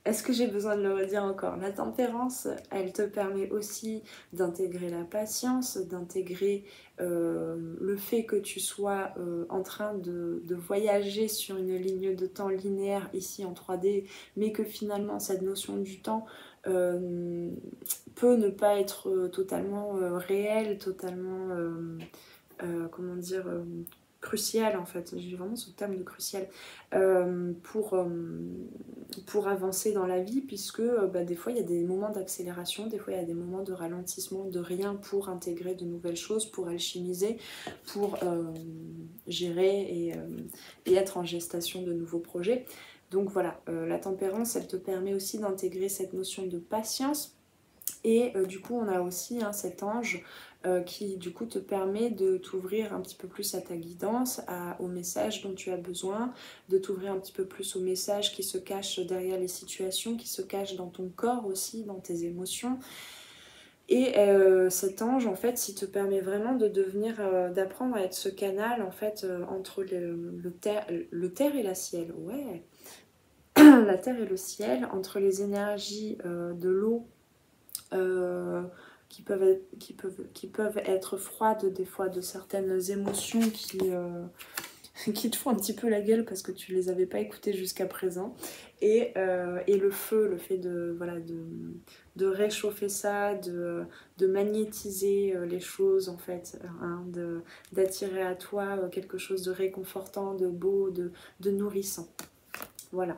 Speaker 1: est-ce que j'ai besoin de le redire encore? La tempérance, elle te permet aussi d'intégrer la patience, d'intégrer euh, le fait que tu sois euh, en train de, de voyager sur une ligne de temps linéaire ici en trois D, mais que finalement cette notion du temps euh, peut ne pas être totalement euh, réelle, totalement, euh, euh, comment dire, euh, crucial en fait, j'ai vraiment ce terme de crucial, euh, pour, euh, pour avancer dans la vie, puisque euh, bah, des fois il y a des moments d'accélération, des fois il y a des moments de ralentissement, de rien, pour intégrer de nouvelles choses, pour alchimiser, pour euh, gérer et, euh, et être en gestation de nouveaux projets. Donc voilà, euh, la tempérance, elle te permet aussi d'intégrer cette notion de patience. Et euh, du coup, on a aussi hein, cet ange euh, qui du coup te permet de t'ouvrir un petit peu plus à ta guidance, à, au message dont tu as besoin, de t'ouvrir un petit peu plus aux messages qui se cachent derrière les situations, qui se cachent dans ton corps aussi, dans tes émotions. Et euh, cet ange, en fait, il te permet vraiment de devenir, euh, d'apprendre à être ce canal, en fait, euh, entre le, le, terre, le terre et la ciel. Ouais, la terre et le ciel, entre les énergies euh, de l'eau, Euh, qui, peuvent être, qui, peuvent, qui peuvent être froides des fois, de certaines émotions qui, euh, qui te font un petit peu la gueule parce que tu les avais pas écoutées jusqu'à présent. Et, euh, et le feu, le fait de, voilà, de, de réchauffer ça, de, de magnétiser les choses en fait, hein, de, d'attirer à toi quelque chose de réconfortant, de beau, de, de nourrissant. Voilà.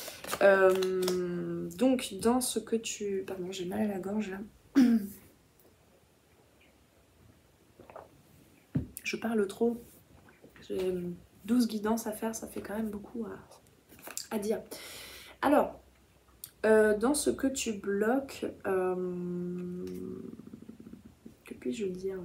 Speaker 1: Euh, donc dans ce que tu... Pardon, j'ai mal à la gorge là. Je parle trop. J'ai douze guidances à faire, ça fait quand même beaucoup à, à dire. Alors, euh, dans ce que tu bloques, euh, que puis-je dire?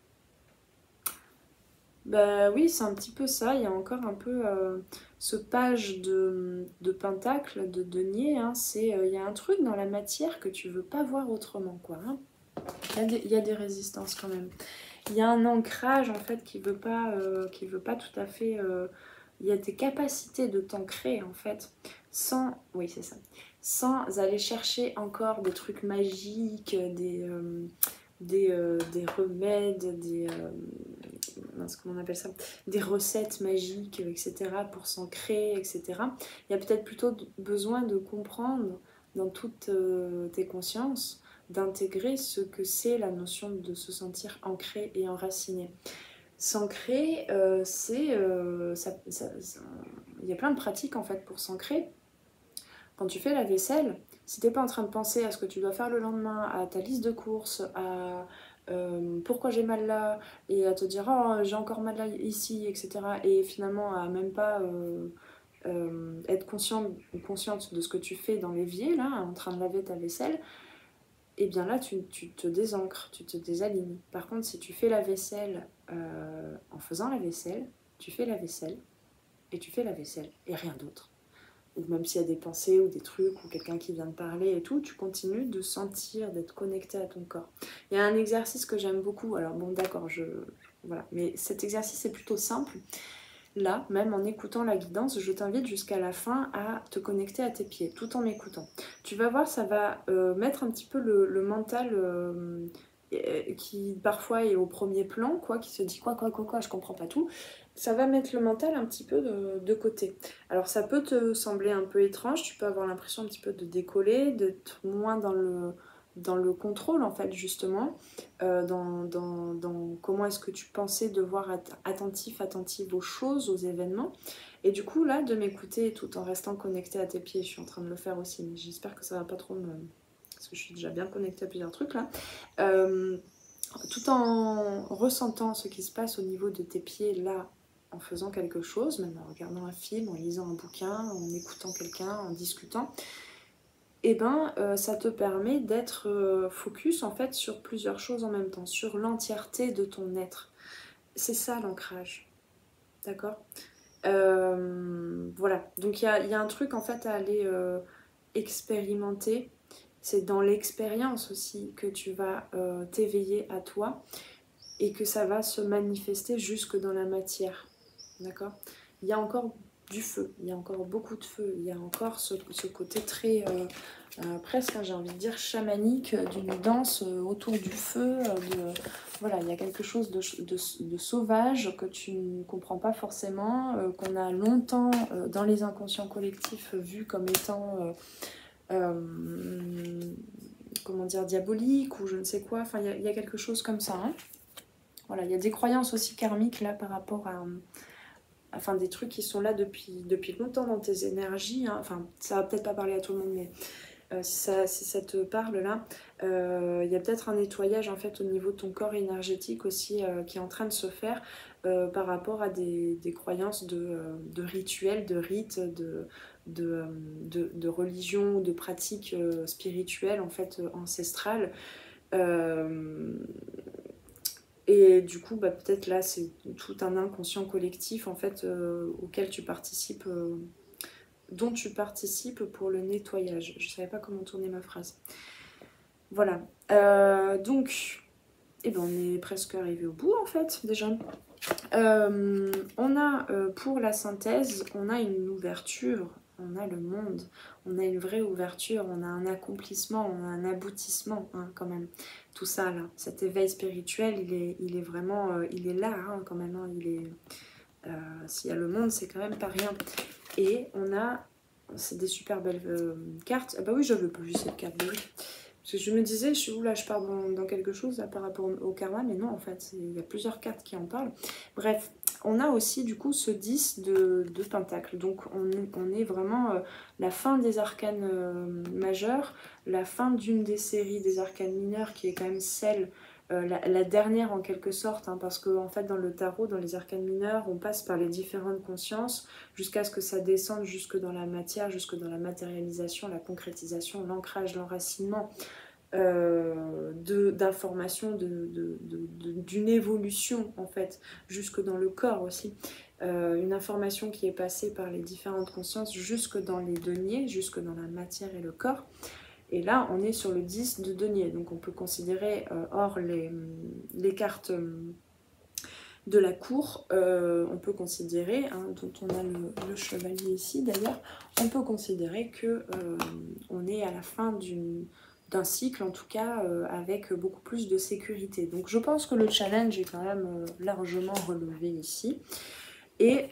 Speaker 1: Bah oui, c'est un petit peu ça. Il y a encore un peu euh, ce page de, de pentacle, de denier. Hein, c'est, euh, il y a un truc dans la matière que tu veux pas voir autrement, quoi. Hein. Il y a des, il y a des résistances quand même. Il y a un ancrage en fait qui veut pas, euh, qui veut pas tout à fait. Euh, il y a des capacités de t'ancrer en fait, sans, oui c'est ça, sans aller chercher encore des trucs magiques, des, euh, des, euh, des remèdes, des, euh, mince, comment on appelle ça, des recettes magiques, et cetera pour s'ancrer, et cetera. Il y a peut-être plutôt besoin de comprendre dans toutes euh, tes consciences, d'intégrer ce que c'est la notion de se sentir ancré et enraciné. S'ancrer, euh, c'est... Euh, ça, ça, ça, il y a plein de pratiques en fait pour s'ancrer. Quand tu fais la vaisselle, si t'es pas en train de penser à ce que tu dois faire le lendemain, à ta liste de courses, à euh, pourquoi j'ai mal là, et à te dire oh j'ai encore mal là ici, et cetera. Et finalement à même pas euh, euh, être consciente, consciente de ce que tu fais dans l'évier là, en train de laver ta vaisselle, et bien là tu, tu te désancres, tu te désalignes. Par contre, si tu fais la vaisselle euh, en faisant la vaisselle, tu fais la vaisselle et tu fais la vaisselle et rien d'autre. Ou même s'il y a des pensées ou des trucs ou quelqu'un qui vient de parler et tout, tu continues de sentir, d'être connecté à ton corps. Il y a un exercice que j'aime beaucoup, alors bon d'accord, je voilà, mais cet exercice est plutôt simple. Là, même en écoutant la guidance, je t'invite jusqu'à la fin à te connecter à tes pieds, tout en m'écoutant. Tu vas voir, ça va euh, mettre un petit peu le, le mental euh, qui parfois est au premier plan, quoi, qui se dit quoi, quoi, quoi, quoi, je comprends pas tout. Ça va mettre le mental un petit peu de, de côté. Alors ça peut te sembler un peu étrange, tu peux avoir l'impression un petit peu de décoller, d'être moins dans le, dans le contrôle en fait justement, euh, dans, dans, dans comment est-ce que tu pensais devoir être attentif, attentive aux choses, aux événements. Et du coup là, de m'écouter tout en restant connecté à tes pieds, je suis en train de le faire aussi, mais j'espère que ça va pas trop me... parce que je suis déjà bien connectée à plusieurs trucs là. Euh, tout en ressentant ce qui se passe au niveau de tes pieds là, en faisant quelque chose, même en regardant un film, en lisant un bouquin, en écoutant quelqu'un, en discutant, et eh ben euh, ça te permet d'être euh, focus en fait sur plusieurs choses en même temps, sur l'entièreté de ton être. C'est ça l'ancrage, d'accord? euh, Voilà, donc il y a, y a un truc en fait à aller euh, expérimenter. C'est dans l'expérience aussi que tu vas euh, t'éveiller à toi et que ça va se manifester jusque dans la matière. D'accord? Il y a encore du feu. Il y a encore beaucoup de feu. Il y a encore ce, ce côté très, euh, euh, presque, hein, j'ai envie de dire, chamanique, euh, d'une danse euh, autour du feu. Euh, de, voilà, il y a quelque chose de, de, de sauvage que tu ne comprends pas forcément, euh, qu'on a longtemps euh, dans les inconscients collectifs vu comme étant... Euh, euh, comment dire, diabolique ou je ne sais quoi. Enfin, il y, y a quelque chose comme ça. Hein. Voilà, il y a des croyances aussi karmiques là par rapport à... Enfin, des trucs qui sont là depuis, depuis longtemps dans tes énergies. Hein. Enfin, ça va peut-être pas parler à tout le monde, mais euh, si, ça, si ça te parle là, euh, il y a peut-être un nettoyage en fait au niveau de ton corps énergétique aussi euh, qui est en train de se faire euh, par rapport à des, des croyances de, euh, de rituels, de rites, de, de, de, de religion, de pratiques euh, spirituelles en fait ancestrales. Euh, Et du coup, bah, peut-être là, c'est tout un inconscient collectif en fait euh, auquel tu participes, euh, dont tu participes pour le nettoyage. Je ne savais pas comment tourner ma phrase. Voilà. Euh, donc, eh ben, on est presque arrivé au bout en fait déjà. Euh, on a euh, pour la synthèse, on a une ouverture. On a le monde, on a une vraie ouverture, on a un accomplissement, on a un aboutissement hein, quand même. Tout ça là, cet éveil spirituel, il est, il est vraiment, euh, il est là hein, quand même. Hein, il est, euh, s'il y a le monde, c'est quand même pas rien. Et on a, c'est des super belles euh, cartes. Ah bah oui, j'avais pas vu cette carte. Oui. Parce que je me disais, je suis où là, je pars dans, dans quelque chose là, par rapport au karma, mais non en fait, il y a plusieurs cartes qui en parlent. Bref. On a aussi du coup ce dix de, de Pentacle, donc on, on est vraiment euh, la fin des arcanes euh, majeurs, la fin d'une des séries des arcanes mineures qui est quand même celle, euh, la, la dernière en quelque sorte, hein, parce que en fait dans le tarot, dans les arcanes mineures, on passe par les différentes consciences jusqu'à ce que ça descende jusque dans la matière, jusque dans la matérialisation, la concrétisation, l'ancrage, l'enracinement. Euh, d'informations, de, de, de, de, d'une évolution en fait, jusque dans le corps aussi. Euh, une information qui est passée par les différentes consciences jusque dans les deniers, jusque dans la matière et le corps. Et là, on est sur le dix de denier, donc on peut considérer, euh, hors les, les cartes de la cour, euh, on peut considérer, hein, dont on a le, le chevalier ici d'ailleurs, on peut considérer que euh, on est à la fin d'une d'un cycle en tout cas euh, avec beaucoup plus de sécurité. Donc je pense que le challenge est quand même euh, largement relevé ici. Et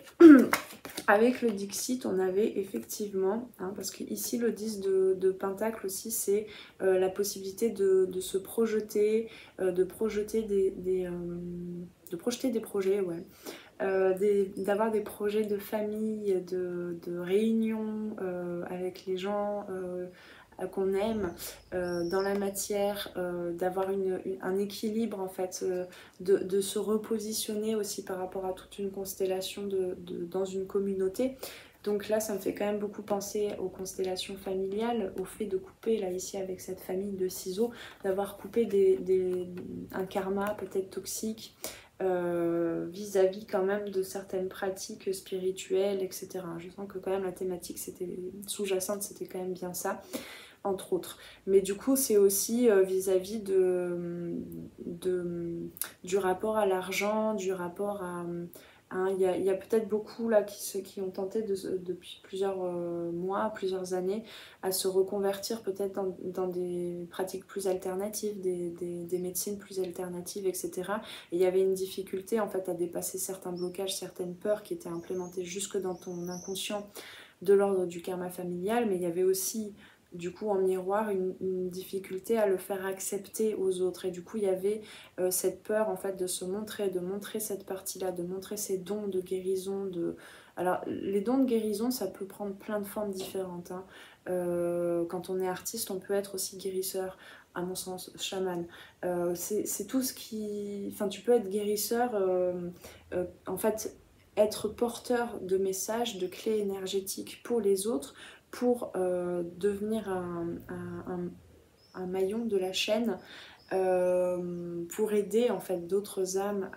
Speaker 1: avec le Dixit, on avait effectivement, hein, parce qu'ici le dix de, de Pentacle aussi, c'est euh, la possibilité de, de se projeter, euh, de projeter des, des, euh, de projeter des projets, ouais. Euh, d'avoir des, des projets de famille, de, de réunion euh, avec les gens euh, qu'on aime euh, dans la matière, euh, d'avoir une, une, un équilibre en fait, euh, de, de se repositionner aussi par rapport à toute une constellation de, de, dans une communauté. Donc là, ça me fait quand même beaucoup penser aux constellations familiales, au fait de couper, là ici avec cette famille de ciseaux, d'avoir coupé des, des, un karma peut-être toxique, Euh, vis-à-vis quand même de certaines pratiques spirituelles, et cetera. Je sens que quand même la thématique c'était sous-jacente, c'était quand même bien ça, entre autres. Mais du coup, c'est aussi euh, vis-à-vis de, de, du rapport à l'argent, du rapport à... Hein, il y a, y a peut-être beaucoup là qui, qui ont tenté de, depuis plusieurs euh, mois, plusieurs années, à se reconvertir peut-être dans, dans des pratiques plus alternatives, des, des, des médecines plus alternatives, et cetera. Et il y avait une difficulté en fait à dépasser certains blocages, certaines peurs qui étaient implémentées jusque dans ton inconscient de l'ordre du karma familial, mais il y avait aussi du coup en miroir une, une difficulté à le faire accepter aux autres, et du coup il y avait euh, cette peur en fait de se montrer, de montrer cette partie là, de montrer ses dons de guérison, de... alors les dons de guérison ça peut prendre plein de formes différentes, hein. Euh, quand on est artiste on peut être aussi guérisseur, à mon sens chaman, euh, c'est tout ce qui, enfin tu peux être guérisseur euh, euh, en fait être porteur de messages, de clés énergétiques pour les autres, pour euh, devenir un, un, un, un maillon de la chaîne, euh, pour aider en fait d'autres âmes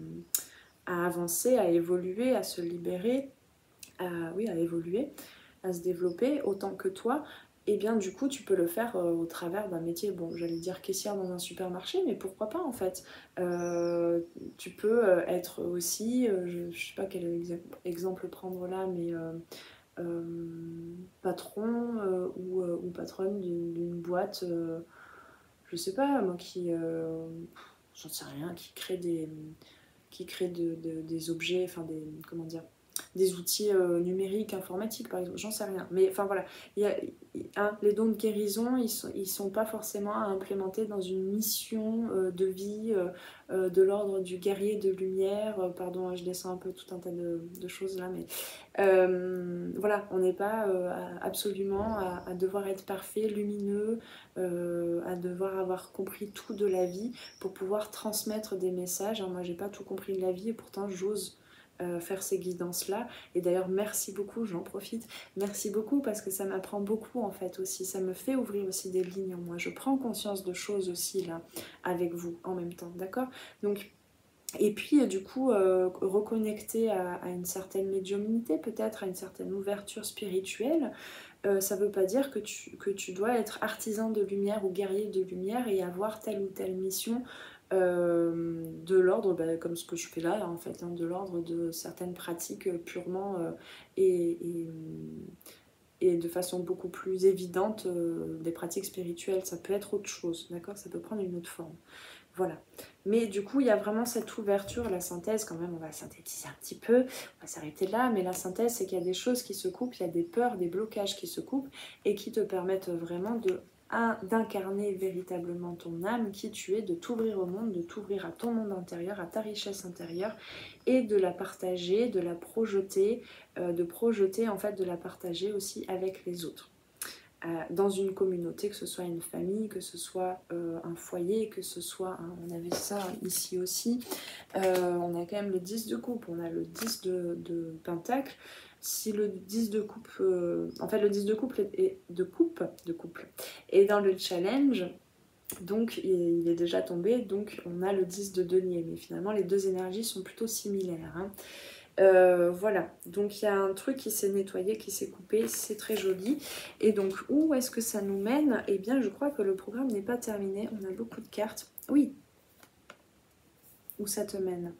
Speaker 1: à, à avancer, à évoluer, à se libérer, à, oui, à évoluer, à se développer autant que toi. et bien du coup tu peux le faire euh, au travers d'un métier, bon j'allais dire caissière dans un supermarché, mais pourquoi pas en fait. Euh, tu peux euh, être aussi, euh, je, je sais pas quel ex exemple prendre là, mais euh, euh, patron euh, ou, euh, ou patronne d'une boîte, euh, je sais pas moi, qui, euh, j'en sais rien, qui crée des, qui crée de, de, des objets, enfin des, comment dire, des outils euh, numériques, informatiques par exemple, j'en sais rien. Mais enfin voilà, il y a, hein, les dons de guérison, ils sont, ils sont pas forcément à implémenter dans une mission euh, de vie euh, euh, de l'ordre du guerrier de lumière. Euh, pardon, je descends un peu tout un tas de, de choses là, mais euh, voilà, on n'est pas euh, absolument à, à devoir être parfait, lumineux, euh, à devoir avoir compris tout de la vie pour pouvoir transmettre des messages. Hein, moi, j'ai pas tout compris de la vie et pourtant j'ose euh, faire ces guidances-là. Et d'ailleurs, merci beaucoup, j'en profite. Merci beaucoup parce que ça m'apprend beaucoup en fait aussi. Ça me fait ouvrir aussi des lignes en moi. Je prends conscience de choses aussi là avec vous en même temps, d'accord? Donc et puis du coup euh, reconnecter à, à une certaine médiumnité, peut-être à une certaine ouverture spirituelle. Euh, ça ne veut pas dire que tu, que tu dois être artisan de lumière ou guerrier de lumière et avoir telle ou telle mission euh, de l'ordre, bah, comme ce que je fais là en fait, hein, de l'ordre de certaines pratiques euh, purement euh, et, et, et de façon beaucoup plus évidente euh, des pratiques spirituelles. Ça peut être autre chose, d'accord? Ça peut prendre une autre forme. Voilà. Mais du coup, il y a vraiment cette ouverture, la synthèse, quand même, on va synthétiser un petit peu, on va s'arrêter là, mais la synthèse, c'est qu'il y a des choses qui se coupent, il y a des peurs, des blocages qui se coupent et qui te permettent vraiment de d'incarner véritablement ton âme, qui tu es, de t'ouvrir au monde, de t'ouvrir à ton monde intérieur, à ta richesse intérieure et de la partager, de la projeter, euh, de projeter en fait, de la partager aussi avec les autres. Euh, dans une communauté, que ce soit une famille, que ce soit euh, un foyer, que ce soit, hein, on avait ça ici aussi, euh, on a quand même le dix de coupe, on a le dix de, de pentacle. Si le dix de coupe, euh, en fait le dix de couple est, de coupe, de couple est dans le challenge, donc il est déjà tombé, donc on a le dix de denier, mais finalement les deux énergies sont plutôt similaires, hein. Euh, voilà, donc il y a un truc qui s'est nettoyé, qui s'est coupé, c'est très joli. Et donc où est-ce que ça nous mène? Eh bien je crois que le programme n'est pas terminé, on a beaucoup de cartes. Oui, où ça te mène?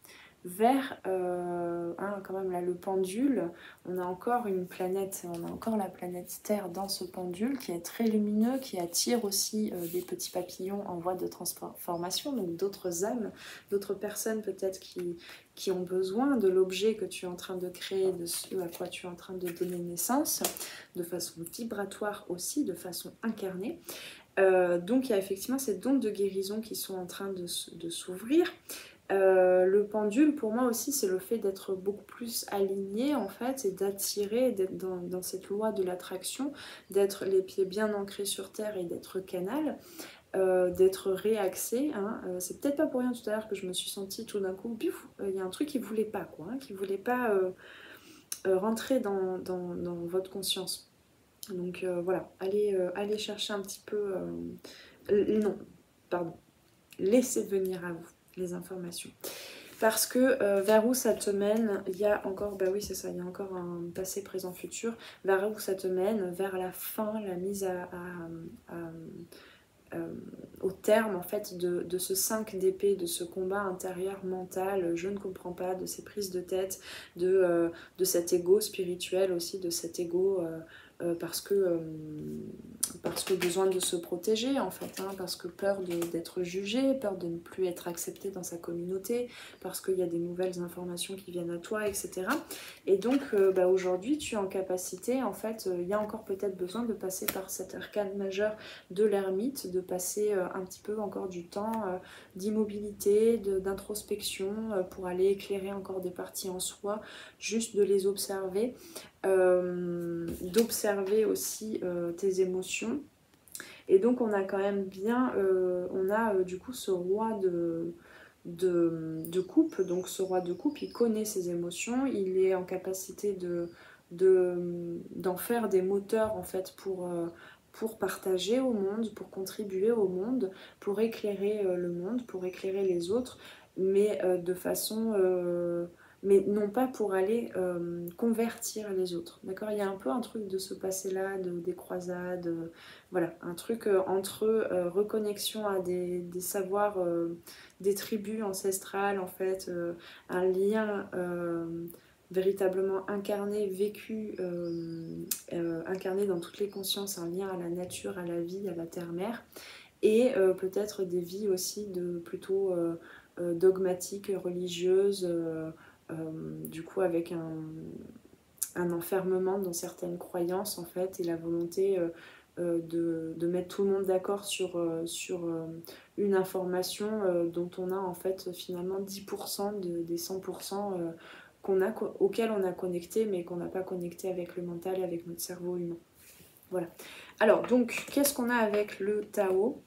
Speaker 1: Vers, euh, hein, quand même là, le pendule, on a encore une planète, on a encore la planète Terre dans ce pendule qui est très lumineux, qui attire aussi euh, des petits papillons en voie de transformation, donc d'autres âmes, d'autres personnes peut-être qui, qui ont besoin de l'objet que tu es en train de créer, de ce à quoi tu es en train de donner naissance, de façon vibratoire aussi, de façon incarnée. Euh, donc il y a effectivement ces dons de guérison qui sont en train de, de s'ouvrir. Euh, le pendule pour moi aussi c'est le fait d'être beaucoup plus aligné en fait et d'attirer, d'être dans, dans cette loi de l'attraction, d'être les pieds bien ancrés sur terre et d'être canal, euh, d'être réaxé, hein. Euh, c'est peut-être pas pour rien tout à l'heure que je me suis sentie tout d'un coup, il euh, y a un truc qui voulait pas quoi, hein, qui voulait pas euh, euh, rentrer dans, dans, dans votre conscience. Donc euh, voilà, allez, euh, allez chercher un petit peu, euh, non, pardon, laissez venir à vous les informations. Parce que euh, vers où ça te mène, il y a encore, bah oui c'est ça, il y a encore un passé, présent, futur, vers où ça te mène, vers la fin, la mise à, à, à, euh, au terme en fait de, de ce cinq d'épée, de ce combat intérieur mental, je ne comprends pas, de ces prises de tête, de, euh, de cet ego spirituel aussi, de cet ego euh, euh, parce que euh, parce que besoin de se protéger en fait, hein, parce que peur d'être jugé, peur de ne plus être accepté dans sa communauté, parce qu'il y a des nouvelles informations qui viennent à toi, et cetera. Et donc euh, bah, aujourd'hui tu es en capacité, en fait, il euh, y a encore peut-être besoin de passer par cet arcane majeur de l'ermite, de passer euh, un petit peu encore du temps euh, d'immobilité, d'introspection, euh, pour aller éclairer encore des parties en soi, juste de les observer. Euh, d'observer aussi euh, tes émotions. Et donc on a quand même bien, euh, on a euh, du coup ce roi de, de, de coupe, donc ce roi de coupe, il connaît ses émotions, il est en capacité de, de, d'en faire des moteurs en fait pour, euh, pour partager au monde, pour contribuer au monde, pour éclairer euh, le monde, pour éclairer les autres, mais euh, de façon... Euh, mais non pas pour aller euh, convertir les autres. D'accord? Il y a un peu un truc de ce passé-là, de, des croisades, euh, voilà, un truc euh, entre euh, reconnexion à des, des savoirs euh, des tribus ancestrales, en fait, euh, un lien euh, véritablement incarné, vécu, euh, euh, incarné dans toutes les consciences, un lien à la nature, à la vie, à la terre-mère, et euh, peut-être des vies aussi de plutôt euh, euh, dogmatiques, religieuses, euh, euh, du coup avec un, un enfermement dans certaines croyances en fait, et la volonté euh, euh, de, de mettre tout le monde d'accord sur, euh, sur euh, une information euh, dont on a en fait finalement dix pour cent de, des cent pour cent euh, qu'on a, auxquels on a connecté mais qu'on n'a pas connecté avec le mental et avec notre cerveau humain. Voilà. Alors donc qu'est-ce qu'on a avec le Tao?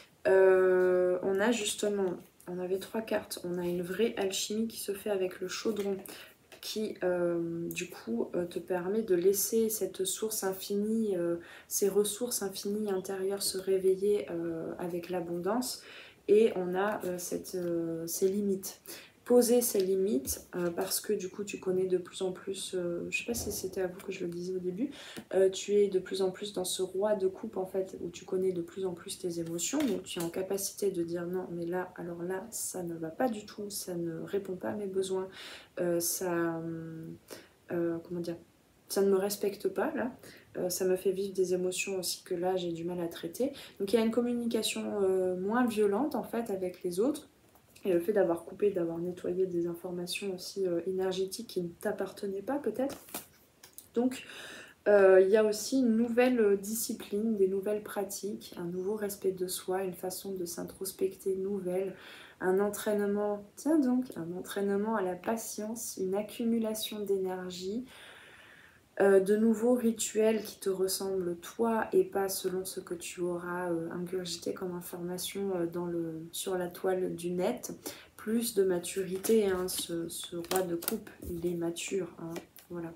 Speaker 1: euh, On a justement, on avait trois cartes, on a une vraie alchimie qui se fait avec le chaudron, qui euh, du coup euh, te permet de laisser cette source infinie, euh, ces ressources infinies intérieures se réveiller euh, avec l'abondance, et on a euh, cette, euh, ces limites. Poser ces limites euh, parce que du coup tu connais de plus en plus, euh, je sais pas si c'était à vous que je le disais au début, euh, tu es de plus en plus dans ce roi de coupe en fait, où tu connais de plus en plus tes émotions, donc tu es en capacité de dire non mais là, alors là ça ne va pas du tout, ça ne répond pas à mes besoins, euh, ça, euh, comment dire, ça ne me respecte pas là, euh, ça me fait vivre des émotions aussi que là j'ai du mal à traiter. Donc il y a une communication euh, moins violente en fait avec les autres, et le fait d'avoir coupé, d'avoir nettoyé des informations aussi euh, énergétiques qui ne t'appartenaient pas peut-être. Donc euh, il y a aussi une nouvelle discipline, des nouvelles pratiques, un nouveau respect de soi, une façon de s'introspecter nouvelle, un entraînement, tiens donc, un entraînement à la patience, une accumulation d'énergie, euh, de nouveaux rituels qui te ressemblent toi et pas selon ce que tu auras euh, ingurgité comme information euh, dans le, sur la toile du net. Plus de maturité, hein, ce, ce roi de coupe, il est mature, hein, voilà.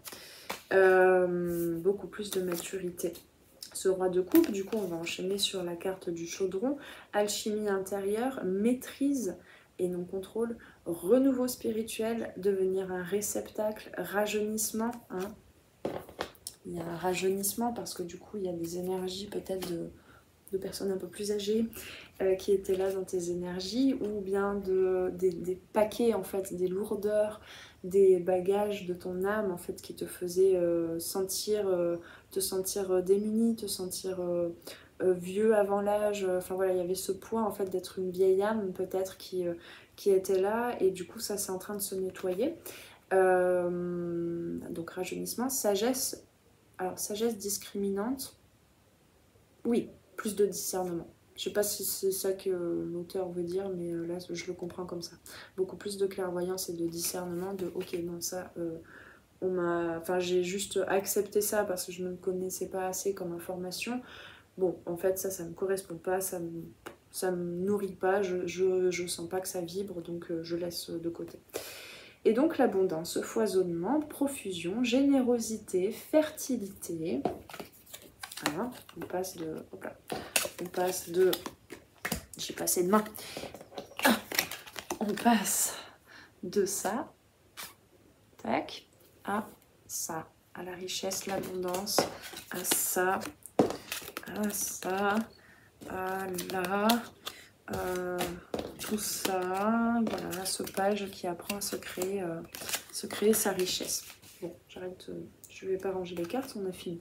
Speaker 1: Euh, beaucoup plus de maturité. Ce roi de coupe, du coup on va enchaîner sur la carte du chaudron, alchimie intérieure, maîtrise et non contrôle, renouveau spirituel, devenir un réceptacle, rajeunissement, hein. Il y a un rajeunissement parce que du coup il y a des énergies peut-être de, de personnes un peu plus âgées euh, qui étaient là dans tes énergies, ou bien de, des, des paquets en fait, des lourdeurs, des bagages de ton âme en fait qui te faisaient euh, sentir, euh, te sentir démuni, te sentir euh, euh, vieux avant l'âge. Enfin voilà, il y avait ce poids en fait d'être une vieille âme peut-être qui, euh, qui était là, et du coup ça c'est en train de se nettoyer. Euh, donc rajeunissement, sagesse. Alors sagesse discriminante, oui, plus de discernement. Je sais pas si c'est ça que l'auteur veut dire, mais là je le comprends comme ça. Beaucoup plus de clairvoyance et de discernement, de ok, non, ça, euh, on m'a. Enfin, j'ai juste accepté ça parce que je ne me connaissais pas assez comme information. Bon, en fait, ça, ça me correspond pas, ça me, ça me nourrit pas, je, je, je sens pas que ça vibre, donc euh, je laisse de côté. Et donc l'abondance, foisonnement, profusion, générosité, fertilité. Voilà, on passe de. Hop là. On passe de. J'ai pas assez de mains. Ah, on passe de ça. Tac. À ça. À la richesse, l'abondance. À ça. À ça. À là. Euh, tout ça. Voilà, ce page qui apprend à se créer, euh, se créer sa richesse. Bon, j'arrête. Euh, je vais pas ranger les cartes, on a fini.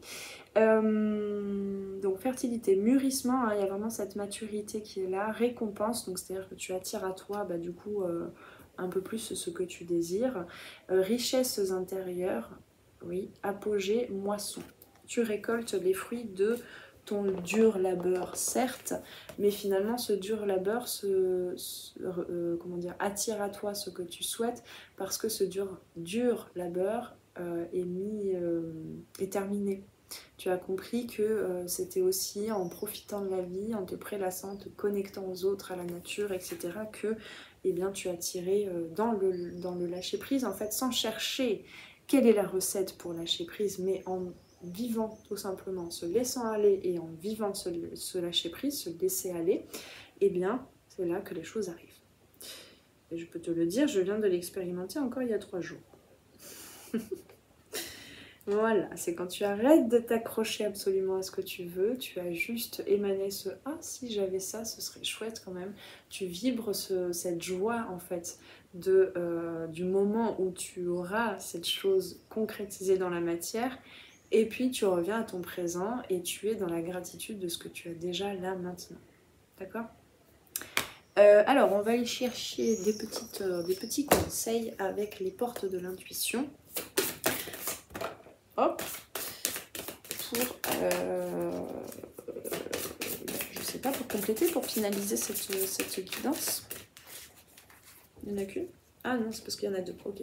Speaker 1: Euh, donc fertilité, mûrissement, hein, il y a vraiment cette maturité qui est là, récompense, donc c'est-à-dire que tu attires à toi bah, du coup euh, un peu plus ce que tu désires, euh, richesses intérieures, oui, apogée, moisson. Tu récoltes les fruits de ton dur labeur, certes, mais finalement ce dur labeur se, se, euh, comment dire, attire à toi ce que tu souhaites, parce que ce dur, dur labeur euh, est mis, euh, est terminé. Tu as compris que euh, c'était aussi en profitant de la vie, en te prélassant, en te connectant aux autres, à la nature, et cetera, que eh bien, tu as tiré euh, dans le, dans le lâcher-prise, en fait, sans chercher quelle est la recette pour lâcher prise, mais en vivant tout simplement, se laissant aller et en vivant ce, ce lâcher-prise, se laisser aller, eh bien, c'est là que les choses arrivent. Et je peux te le dire, je viens de l'expérimenter encore il y a trois jours. Voilà, c'est quand tu arrêtes de t'accrocher absolument à ce que tu veux, tu as juste émané ce « Ah, si j'avais ça, ce serait chouette quand même ». Tu vibres ce, cette joie en fait de, euh, du moment où tu auras cette chose concrétisée dans la matière et puis tu reviens à ton présent et tu es dans la gratitude de ce que tu as déjà là maintenant. D'accord ? Euh, alors, on va aller chercher des, petites, euh, des petits conseils avec les portes de l'intuition. Hop, pour, euh, je sais pas, pour compléter, pour finaliser cette, cette guidance. Il n'y en a qu'une? Ah non, c'est parce qu'il y en a deux, ok.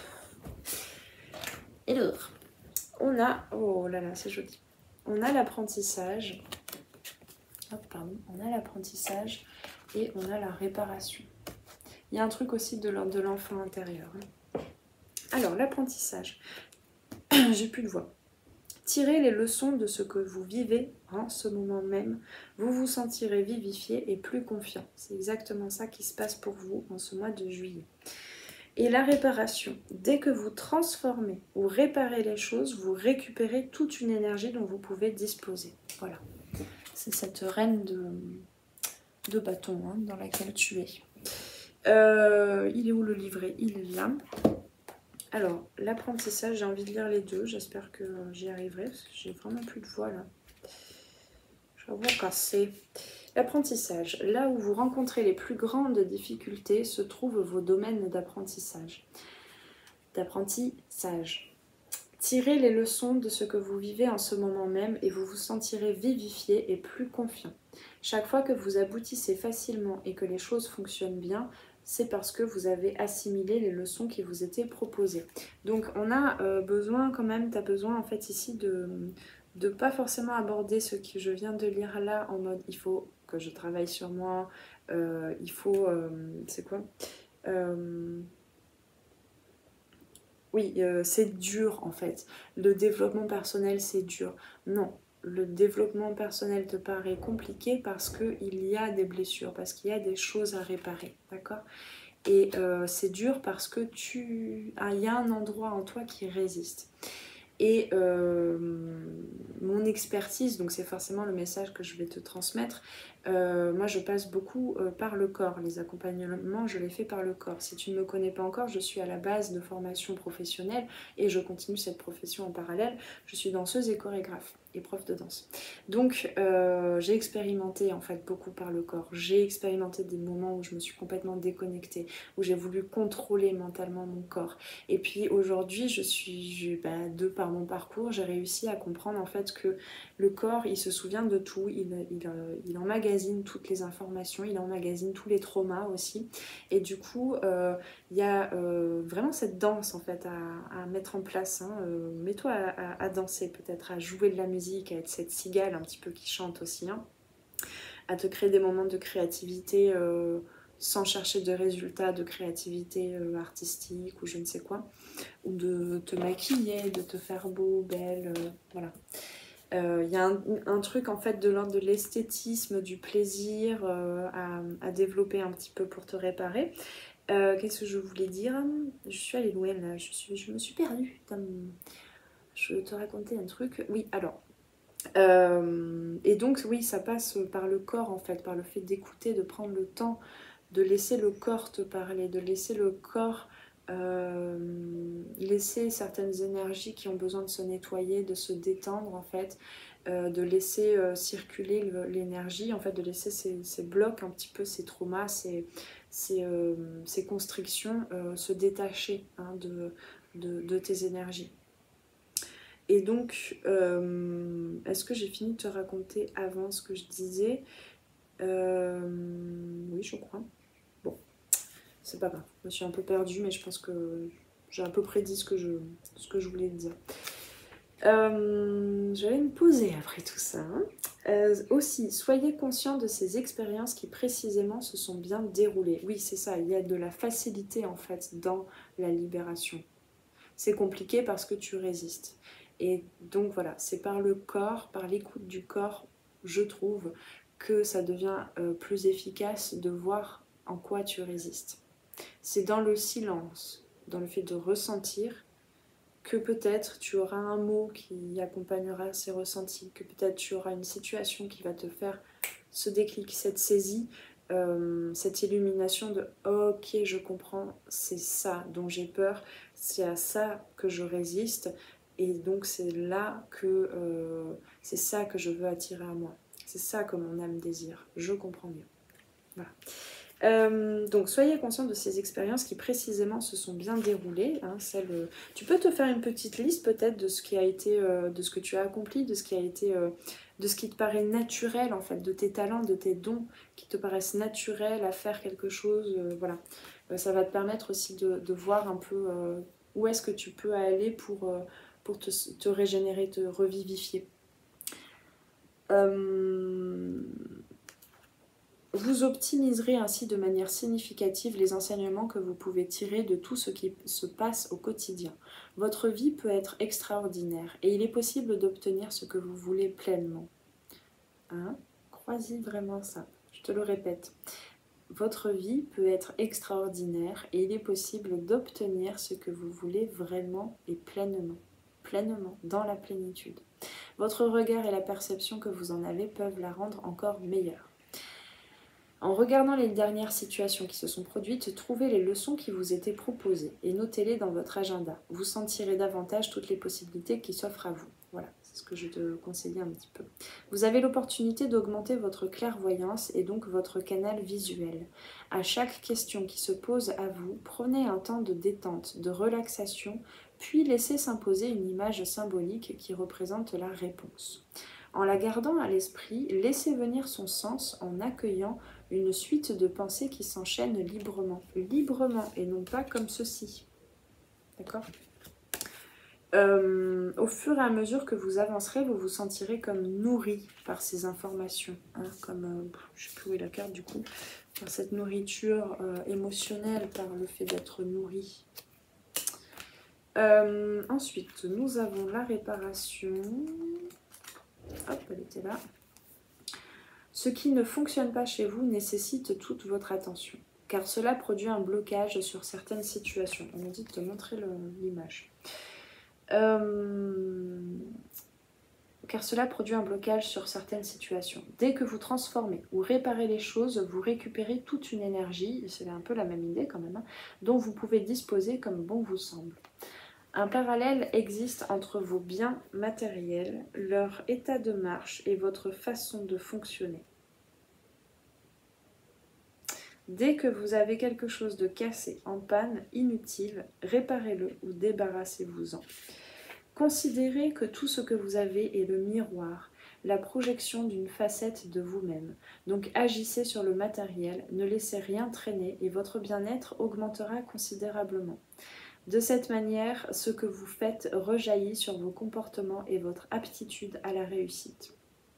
Speaker 1: Et l'autre, on a, oh là là, c'est joli. On a l'apprentissage, hop, pardon, on a l'apprentissage et on a la réparation. Il y a un truc aussi de l'enfant intérieur. Hein. Alors, l'apprentissage, j'ai plus de voix. Tirez les leçons de ce que vous vivez en ce moment même. Vous vous sentirez vivifié et plus confiant. C'est exactement ça qui se passe pour vous en ce mois de juillet. Et la réparation. Dès que vous transformez ou réparez les choses, vous récupérez toute une énergie dont vous pouvez disposer. Voilà. C'est cette reine de, de bâton hein, dans laquelle tu es. Euh, il est où le livret? Il est là. Alors, l'apprentissage, j'ai envie de lire les deux. J'espère que j'y arriverai parce que j'ai vraiment plus de voix là. Je vais voir casser. L'apprentissage. Là où vous rencontrez les plus grandes difficultés se trouvent vos domaines d'apprentissage. D'apprentissage. Tirez les leçons de ce que vous vivez en ce moment même et vous vous sentirez vivifié et plus confiant. Chaque fois que vous aboutissez facilement et que les choses fonctionnent bien, c'est parce que vous avez assimilé les leçons qui vous étaient proposées. Donc on a euh, besoin quand même, tu as besoin en fait ici de ne pas forcément aborder ce que je viens de lire là en mode il faut que je travaille sur moi, euh, il faut, euh, c'est quoi euh, oui, euh, c'est dur en fait, le développement personnel c'est dur. Non, le développement personnel te paraît compliqué parce qu'il y a des blessures, parce qu'il y a des choses à réparer, d'accord? Et euh, c'est dur parce que tu... Ah, il y a un endroit en toi qui résiste. Et euh, mon expertise, donc c'est forcément le message que je vais te transmettre, euh, moi je passe beaucoup euh, par le corps, les accompagnements je les fais par le corps. Si tu ne me connais pas encore, je suis à la base de formation professionnelle et je continue cette profession en parallèle. Je suis danseuse et chorégraphe et prof de danse. Donc euh, j'ai expérimenté en fait beaucoup par le corps. J'ai expérimenté des moments où je me suis complètement déconnectée, où j'ai voulu contrôler mentalement mon corps. Et puis aujourd'hui, je suis, je, bah, de par mon parcours, j'ai réussi à comprendre en fait que le corps, il se souvient de tout, il, il, il emmagasine toutes les informations, il emmagasine tous les traumas aussi. Et du coup, euh, il y a euh, vraiment cette danse en fait à, à mettre en place. Hein. Euh, mets-toi à, à, à danser peut-être, à jouer de la musique, à être cette cigale un petit peu qui chante aussi, hein. À te créer des moments de créativité euh, sans chercher de résultats, de créativité euh, artistique ou je ne sais quoi, ou de te maquiller, de te faire beau, belle, euh, voilà. Il euh, y a un, un truc en fait de l'ordre de l'esthétisme, du plaisir euh, à, à développer un petit peu pour te réparer. Euh, Qu'est-ce que je voulais dire? Je suis allée loin là, je, suis, je me suis perdue. Je vais te raconter un truc. Oui, alors. Euh, et donc, oui, ça passe par le corps en fait, par le fait d'écouter, de prendre le temps, de laisser le corps te parler, de laisser le corps euh, laisser certaines énergies qui ont besoin de se nettoyer, de se détendre en fait, euh, de laisser euh, circuler l'énergie, en fait, de laisser ces, ces blocs, un petit peu ces traumas, ces, ces, euh, ces constrictions euh, se détacher hein, de, de, de tes énergies. Et donc, euh, est-ce que j'ai fini de te raconter avant ce que je disais? euh, Oui, je crois. Bon, c'est pas grave. Je me suis un peu perdue, mais je pense que j'ai à peu près dit ce que je, ce que je voulais dire. Euh, J'allais me poser après tout ça. Hein. Euh, aussi, soyez conscient de ces expériences qui précisément se sont bien déroulées. Oui, c'est ça, il y a de la facilité en fait dans la libération. C'est compliqué parce que tu résistes. Et donc voilà, c'est par le corps, par l'écoute du corps, je trouve, que ça devient euh, plus efficace de voir en quoi tu résistes. C'est dans le silence, dans le fait de ressentir, que peut-être tu auras un mot qui accompagnera ces ressentis, que peut-être tu auras une situation qui va te faire ce déclic, cette saisie, euh, cette illumination de oh, ok, je comprends, c'est ça dont j'ai peur, c'est à ça que je résiste, et donc c'est là que euh, c'est ça que je veux attirer à moi, c'est ça que mon âme désire, je comprends mieux. Voilà. Euh, donc soyez conscient de ces expériences qui précisément se sont bien déroulées. Hein, celle, tu peux te faire une petite liste peut-être de ce qui a été, euh, de ce que tu as accompli, de ce qui a été, euh, de ce qui te paraît naturel en fait, de tes talents, de tes dons qui te paraissent naturels à faire quelque chose. Euh, voilà, euh, ça va te permettre aussi de, de voir un peu euh, où est-ce que tu peux aller pour, euh, pour te, te régénérer, te revivifier. Euh... Vous optimiserez ainsi de manière significative les enseignements que vous pouvez tirer de tout ce qui se passe au quotidien. Votre vie peut être extraordinaire et il est possible d'obtenir ce que vous voulez pleinement. Hein? Crois-y vraiment ça. Je te le répète. Votre vie peut être extraordinaire et il est possible d'obtenir ce que vous voulez vraiment et pleinement. Pleinement, dans la plénitude. Votre regard et la perception que vous en avez peuvent la rendre encore meilleure. En regardant les dernières situations qui se sont produites, trouvez les leçons qui vous étaient proposées et notez-les dans votre agenda. Vous sentirez davantage toutes les possibilités qui s'offrent à vous. Voilà, c'est ce que je te conseillais un petit peu. Vous avez l'opportunité d'augmenter votre clairvoyance et donc votre canal visuel. À chaque question qui se pose à vous, prenez un temps de détente, de relaxation, puis laissez s'imposer une image symbolique qui représente la réponse. En la gardant à l'esprit, laissez venir son sens en accueillant une suite de pensées qui s'enchaînent librement. Librement et non pas comme ceci. D'accord ? euh, Au fur et à mesure que vous avancerez, vous vous sentirez comme nourri par ces informations. Hein, comme, euh, je ne sais plus où est la carte du coup. Par cette nourriture euh, émotionnelle, par le fait d'être nourri. Euh, ensuite, nous avons la réparation. Hop, elle était là. Ce qui ne fonctionne pas chez vous nécessite toute votre attention, car cela produit un blocage sur certaines situations. On nous dit de te montrer l'image. Euh... Car cela produit un blocage sur certaines situations. Dès que vous transformez ou réparez les choses, vous récupérez toute une énergie, c'est un peu la même idée quand même, hein, dont vous pouvez disposer comme bon vous semble. Un parallèle existe entre vos biens matériels, leur état de marche et votre façon de fonctionner. Dès que vous avez quelque chose de cassé, en panne, inutile, réparez-le ou débarrassez-vous-en. Considérez que tout ce que vous avez est le miroir, la projection d'une facette de vous-même. Donc agissez sur le matériel, ne laissez rien traîner et votre bien-être augmentera considérablement. De cette manière, ce que vous faites rejaillit sur vos comportements et votre aptitude à la réussite.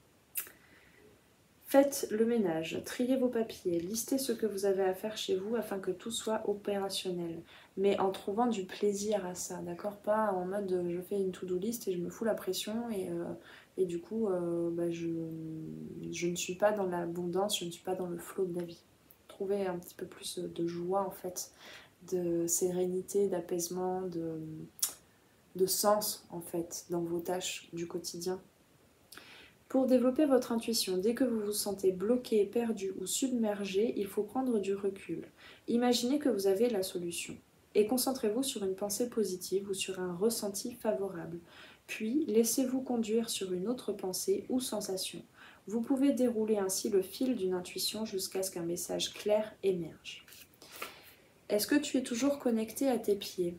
Speaker 1: Faites le ménage, triez vos papiers, listez ce que vous avez à faire chez vous afin que tout soit opérationnel. Mais en trouvant du plaisir à ça, d'accord? Pas en mode euh, je fais une to-do list et je me fous la pression et, euh, et du coup euh, bah, je, je ne suis pas dans l'abondance, je ne suis pas dans le flow de la vie. Trouvez un petit peu plus de joie en fait, de sérénité, d'apaisement, de, de sens en fait dans vos tâches du quotidien. Pour développer votre intuition, dès que vous vous sentez bloqué, perdu ou submergé, il faut prendre du recul. Imaginez que vous avez la solution et concentrez-vous sur une pensée positive ou sur un ressenti favorable. Puis, laissez-vous conduire sur une autre pensée ou sensation. Vous pouvez dérouler ainsi le fil d'une intuition jusqu'à ce qu'un message clair émerge. Est-ce que tu es toujours connecté à tes pieds?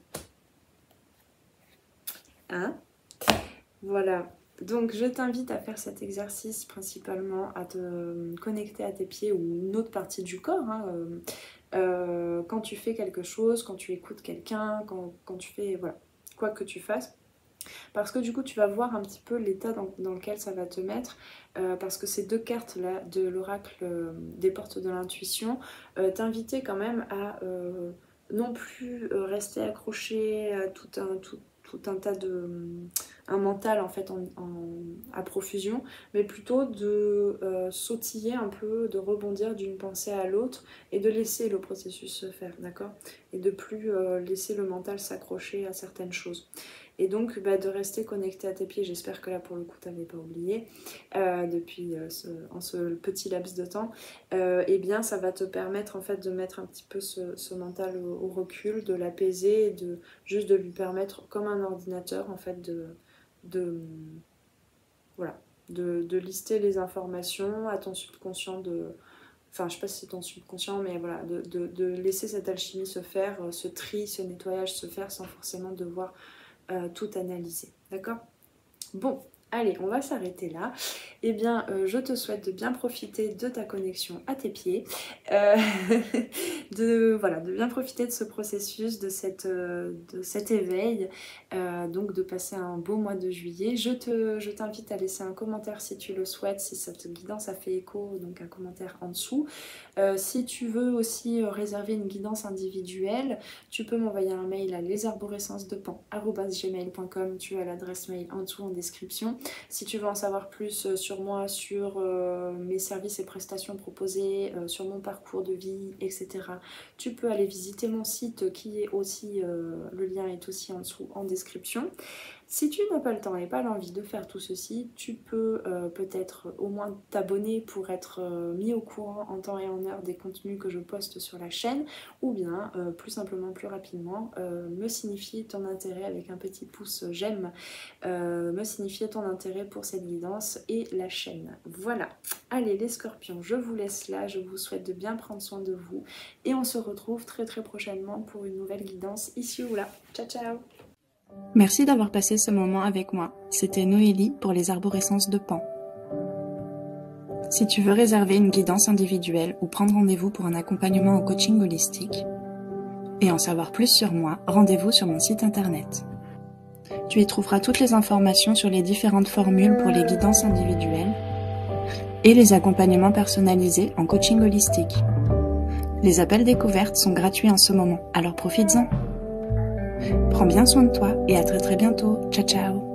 Speaker 1: Hein? Voilà. Donc je t'invite à faire cet exercice principalement, à te connecter à tes pieds ou une autre partie du corps. Hein, euh, euh, quand tu fais quelque chose, quand tu écoutes quelqu'un, quand, quand tu fais, voilà, quoi que tu fasses. Parce que du coup tu vas voir un petit peu l'état dans, dans lequel ça va te mettre. Euh, parce que ces deux cartes là de l'oracle euh, des portes de l'intuition euh, t'invitaient quand même à euh, non plus euh, rester accroché à tout un, tout, tout un tas de... un mental en fait en, en, à profusion, mais plutôt de euh, sautiller un peu, de rebondir d'une pensée à l'autre et de laisser le processus se faire, d'accord? Et de plus euh, laisser le mental s'accrocher à certaines choses. Et donc bah, de rester connecté à tes pieds, j'espère que là pour le coup tu n'avais pas oublié, euh, depuis euh, ce, en ce petit laps de temps, euh, et bien ça va te permettre en fait de mettre un petit peu ce, ce mental au, au recul, de l'apaiser, et de juste de lui permettre comme un ordinateur en fait de, de voilà, de, de lister les informations à ton subconscient de... Enfin, je sais pas si c'est ton subconscient, mais voilà, de, de, de laisser cette alchimie se faire, ce tri, ce nettoyage se faire sans forcément devoir Euh, tout analyser, d'accord? Bon, allez, on va s'arrêter là. Eh bien, euh, je te souhaite de bien profiter de ta connexion à tes pieds, euh, de, voilà, de bien profiter de ce processus, de, cette, euh, de cet éveil, euh, donc de passer un beau mois de juillet. Je te, je t'invite à laisser un commentaire si tu le souhaites, si cette guidance a fait écho, donc un commentaire en dessous. Euh, si tu veux aussi euh, réserver une guidance individuelle, tu peux m'envoyer un mail à lesarborescences-de-pan arobase gmail point com. Tu as l'adresse mail en dessous en description. Si tu veux en savoir plus euh, sur moi, sur euh, mes services et prestations proposés, euh, sur mon parcours de vie, et cetera, tu peux aller visiter mon site qui est aussi, euh, le lien est aussi en dessous en description. Si tu n'as pas le temps et pas l'envie de faire tout ceci, tu peux euh, peut-être au moins t'abonner pour être euh, mis au courant en temps et en heure des contenus que je poste sur la chaîne, ou bien euh, plus simplement, plus rapidement, euh, me signifier ton intérêt avec un petit pouce j'aime, euh, me signifier ton intérêt pour cette guidance et la chaîne. Voilà, allez les scorpions, je vous laisse là, je vous souhaite de bien prendre soin de vous et on se retrouve très très prochainement pour une nouvelle guidance ici ou là. Ciao ciao.
Speaker 2: Merci d'avoir passé ce moment avec moi. C'était Noélie pour les arborescences de Pan. Si tu veux réserver une guidance individuelle ou prendre rendez-vous pour un accompagnement en coaching holistique et en savoir plus sur moi, rendez-vous sur mon site internet. Tu y trouveras toutes les informations sur les différentes formules pour les guidances individuelles et les accompagnements personnalisés en coaching holistique. Les appels découvertes sont gratuits en ce moment, alors profites-en. Prends bien soin de toi et à très très bientôt. Ciao ciao.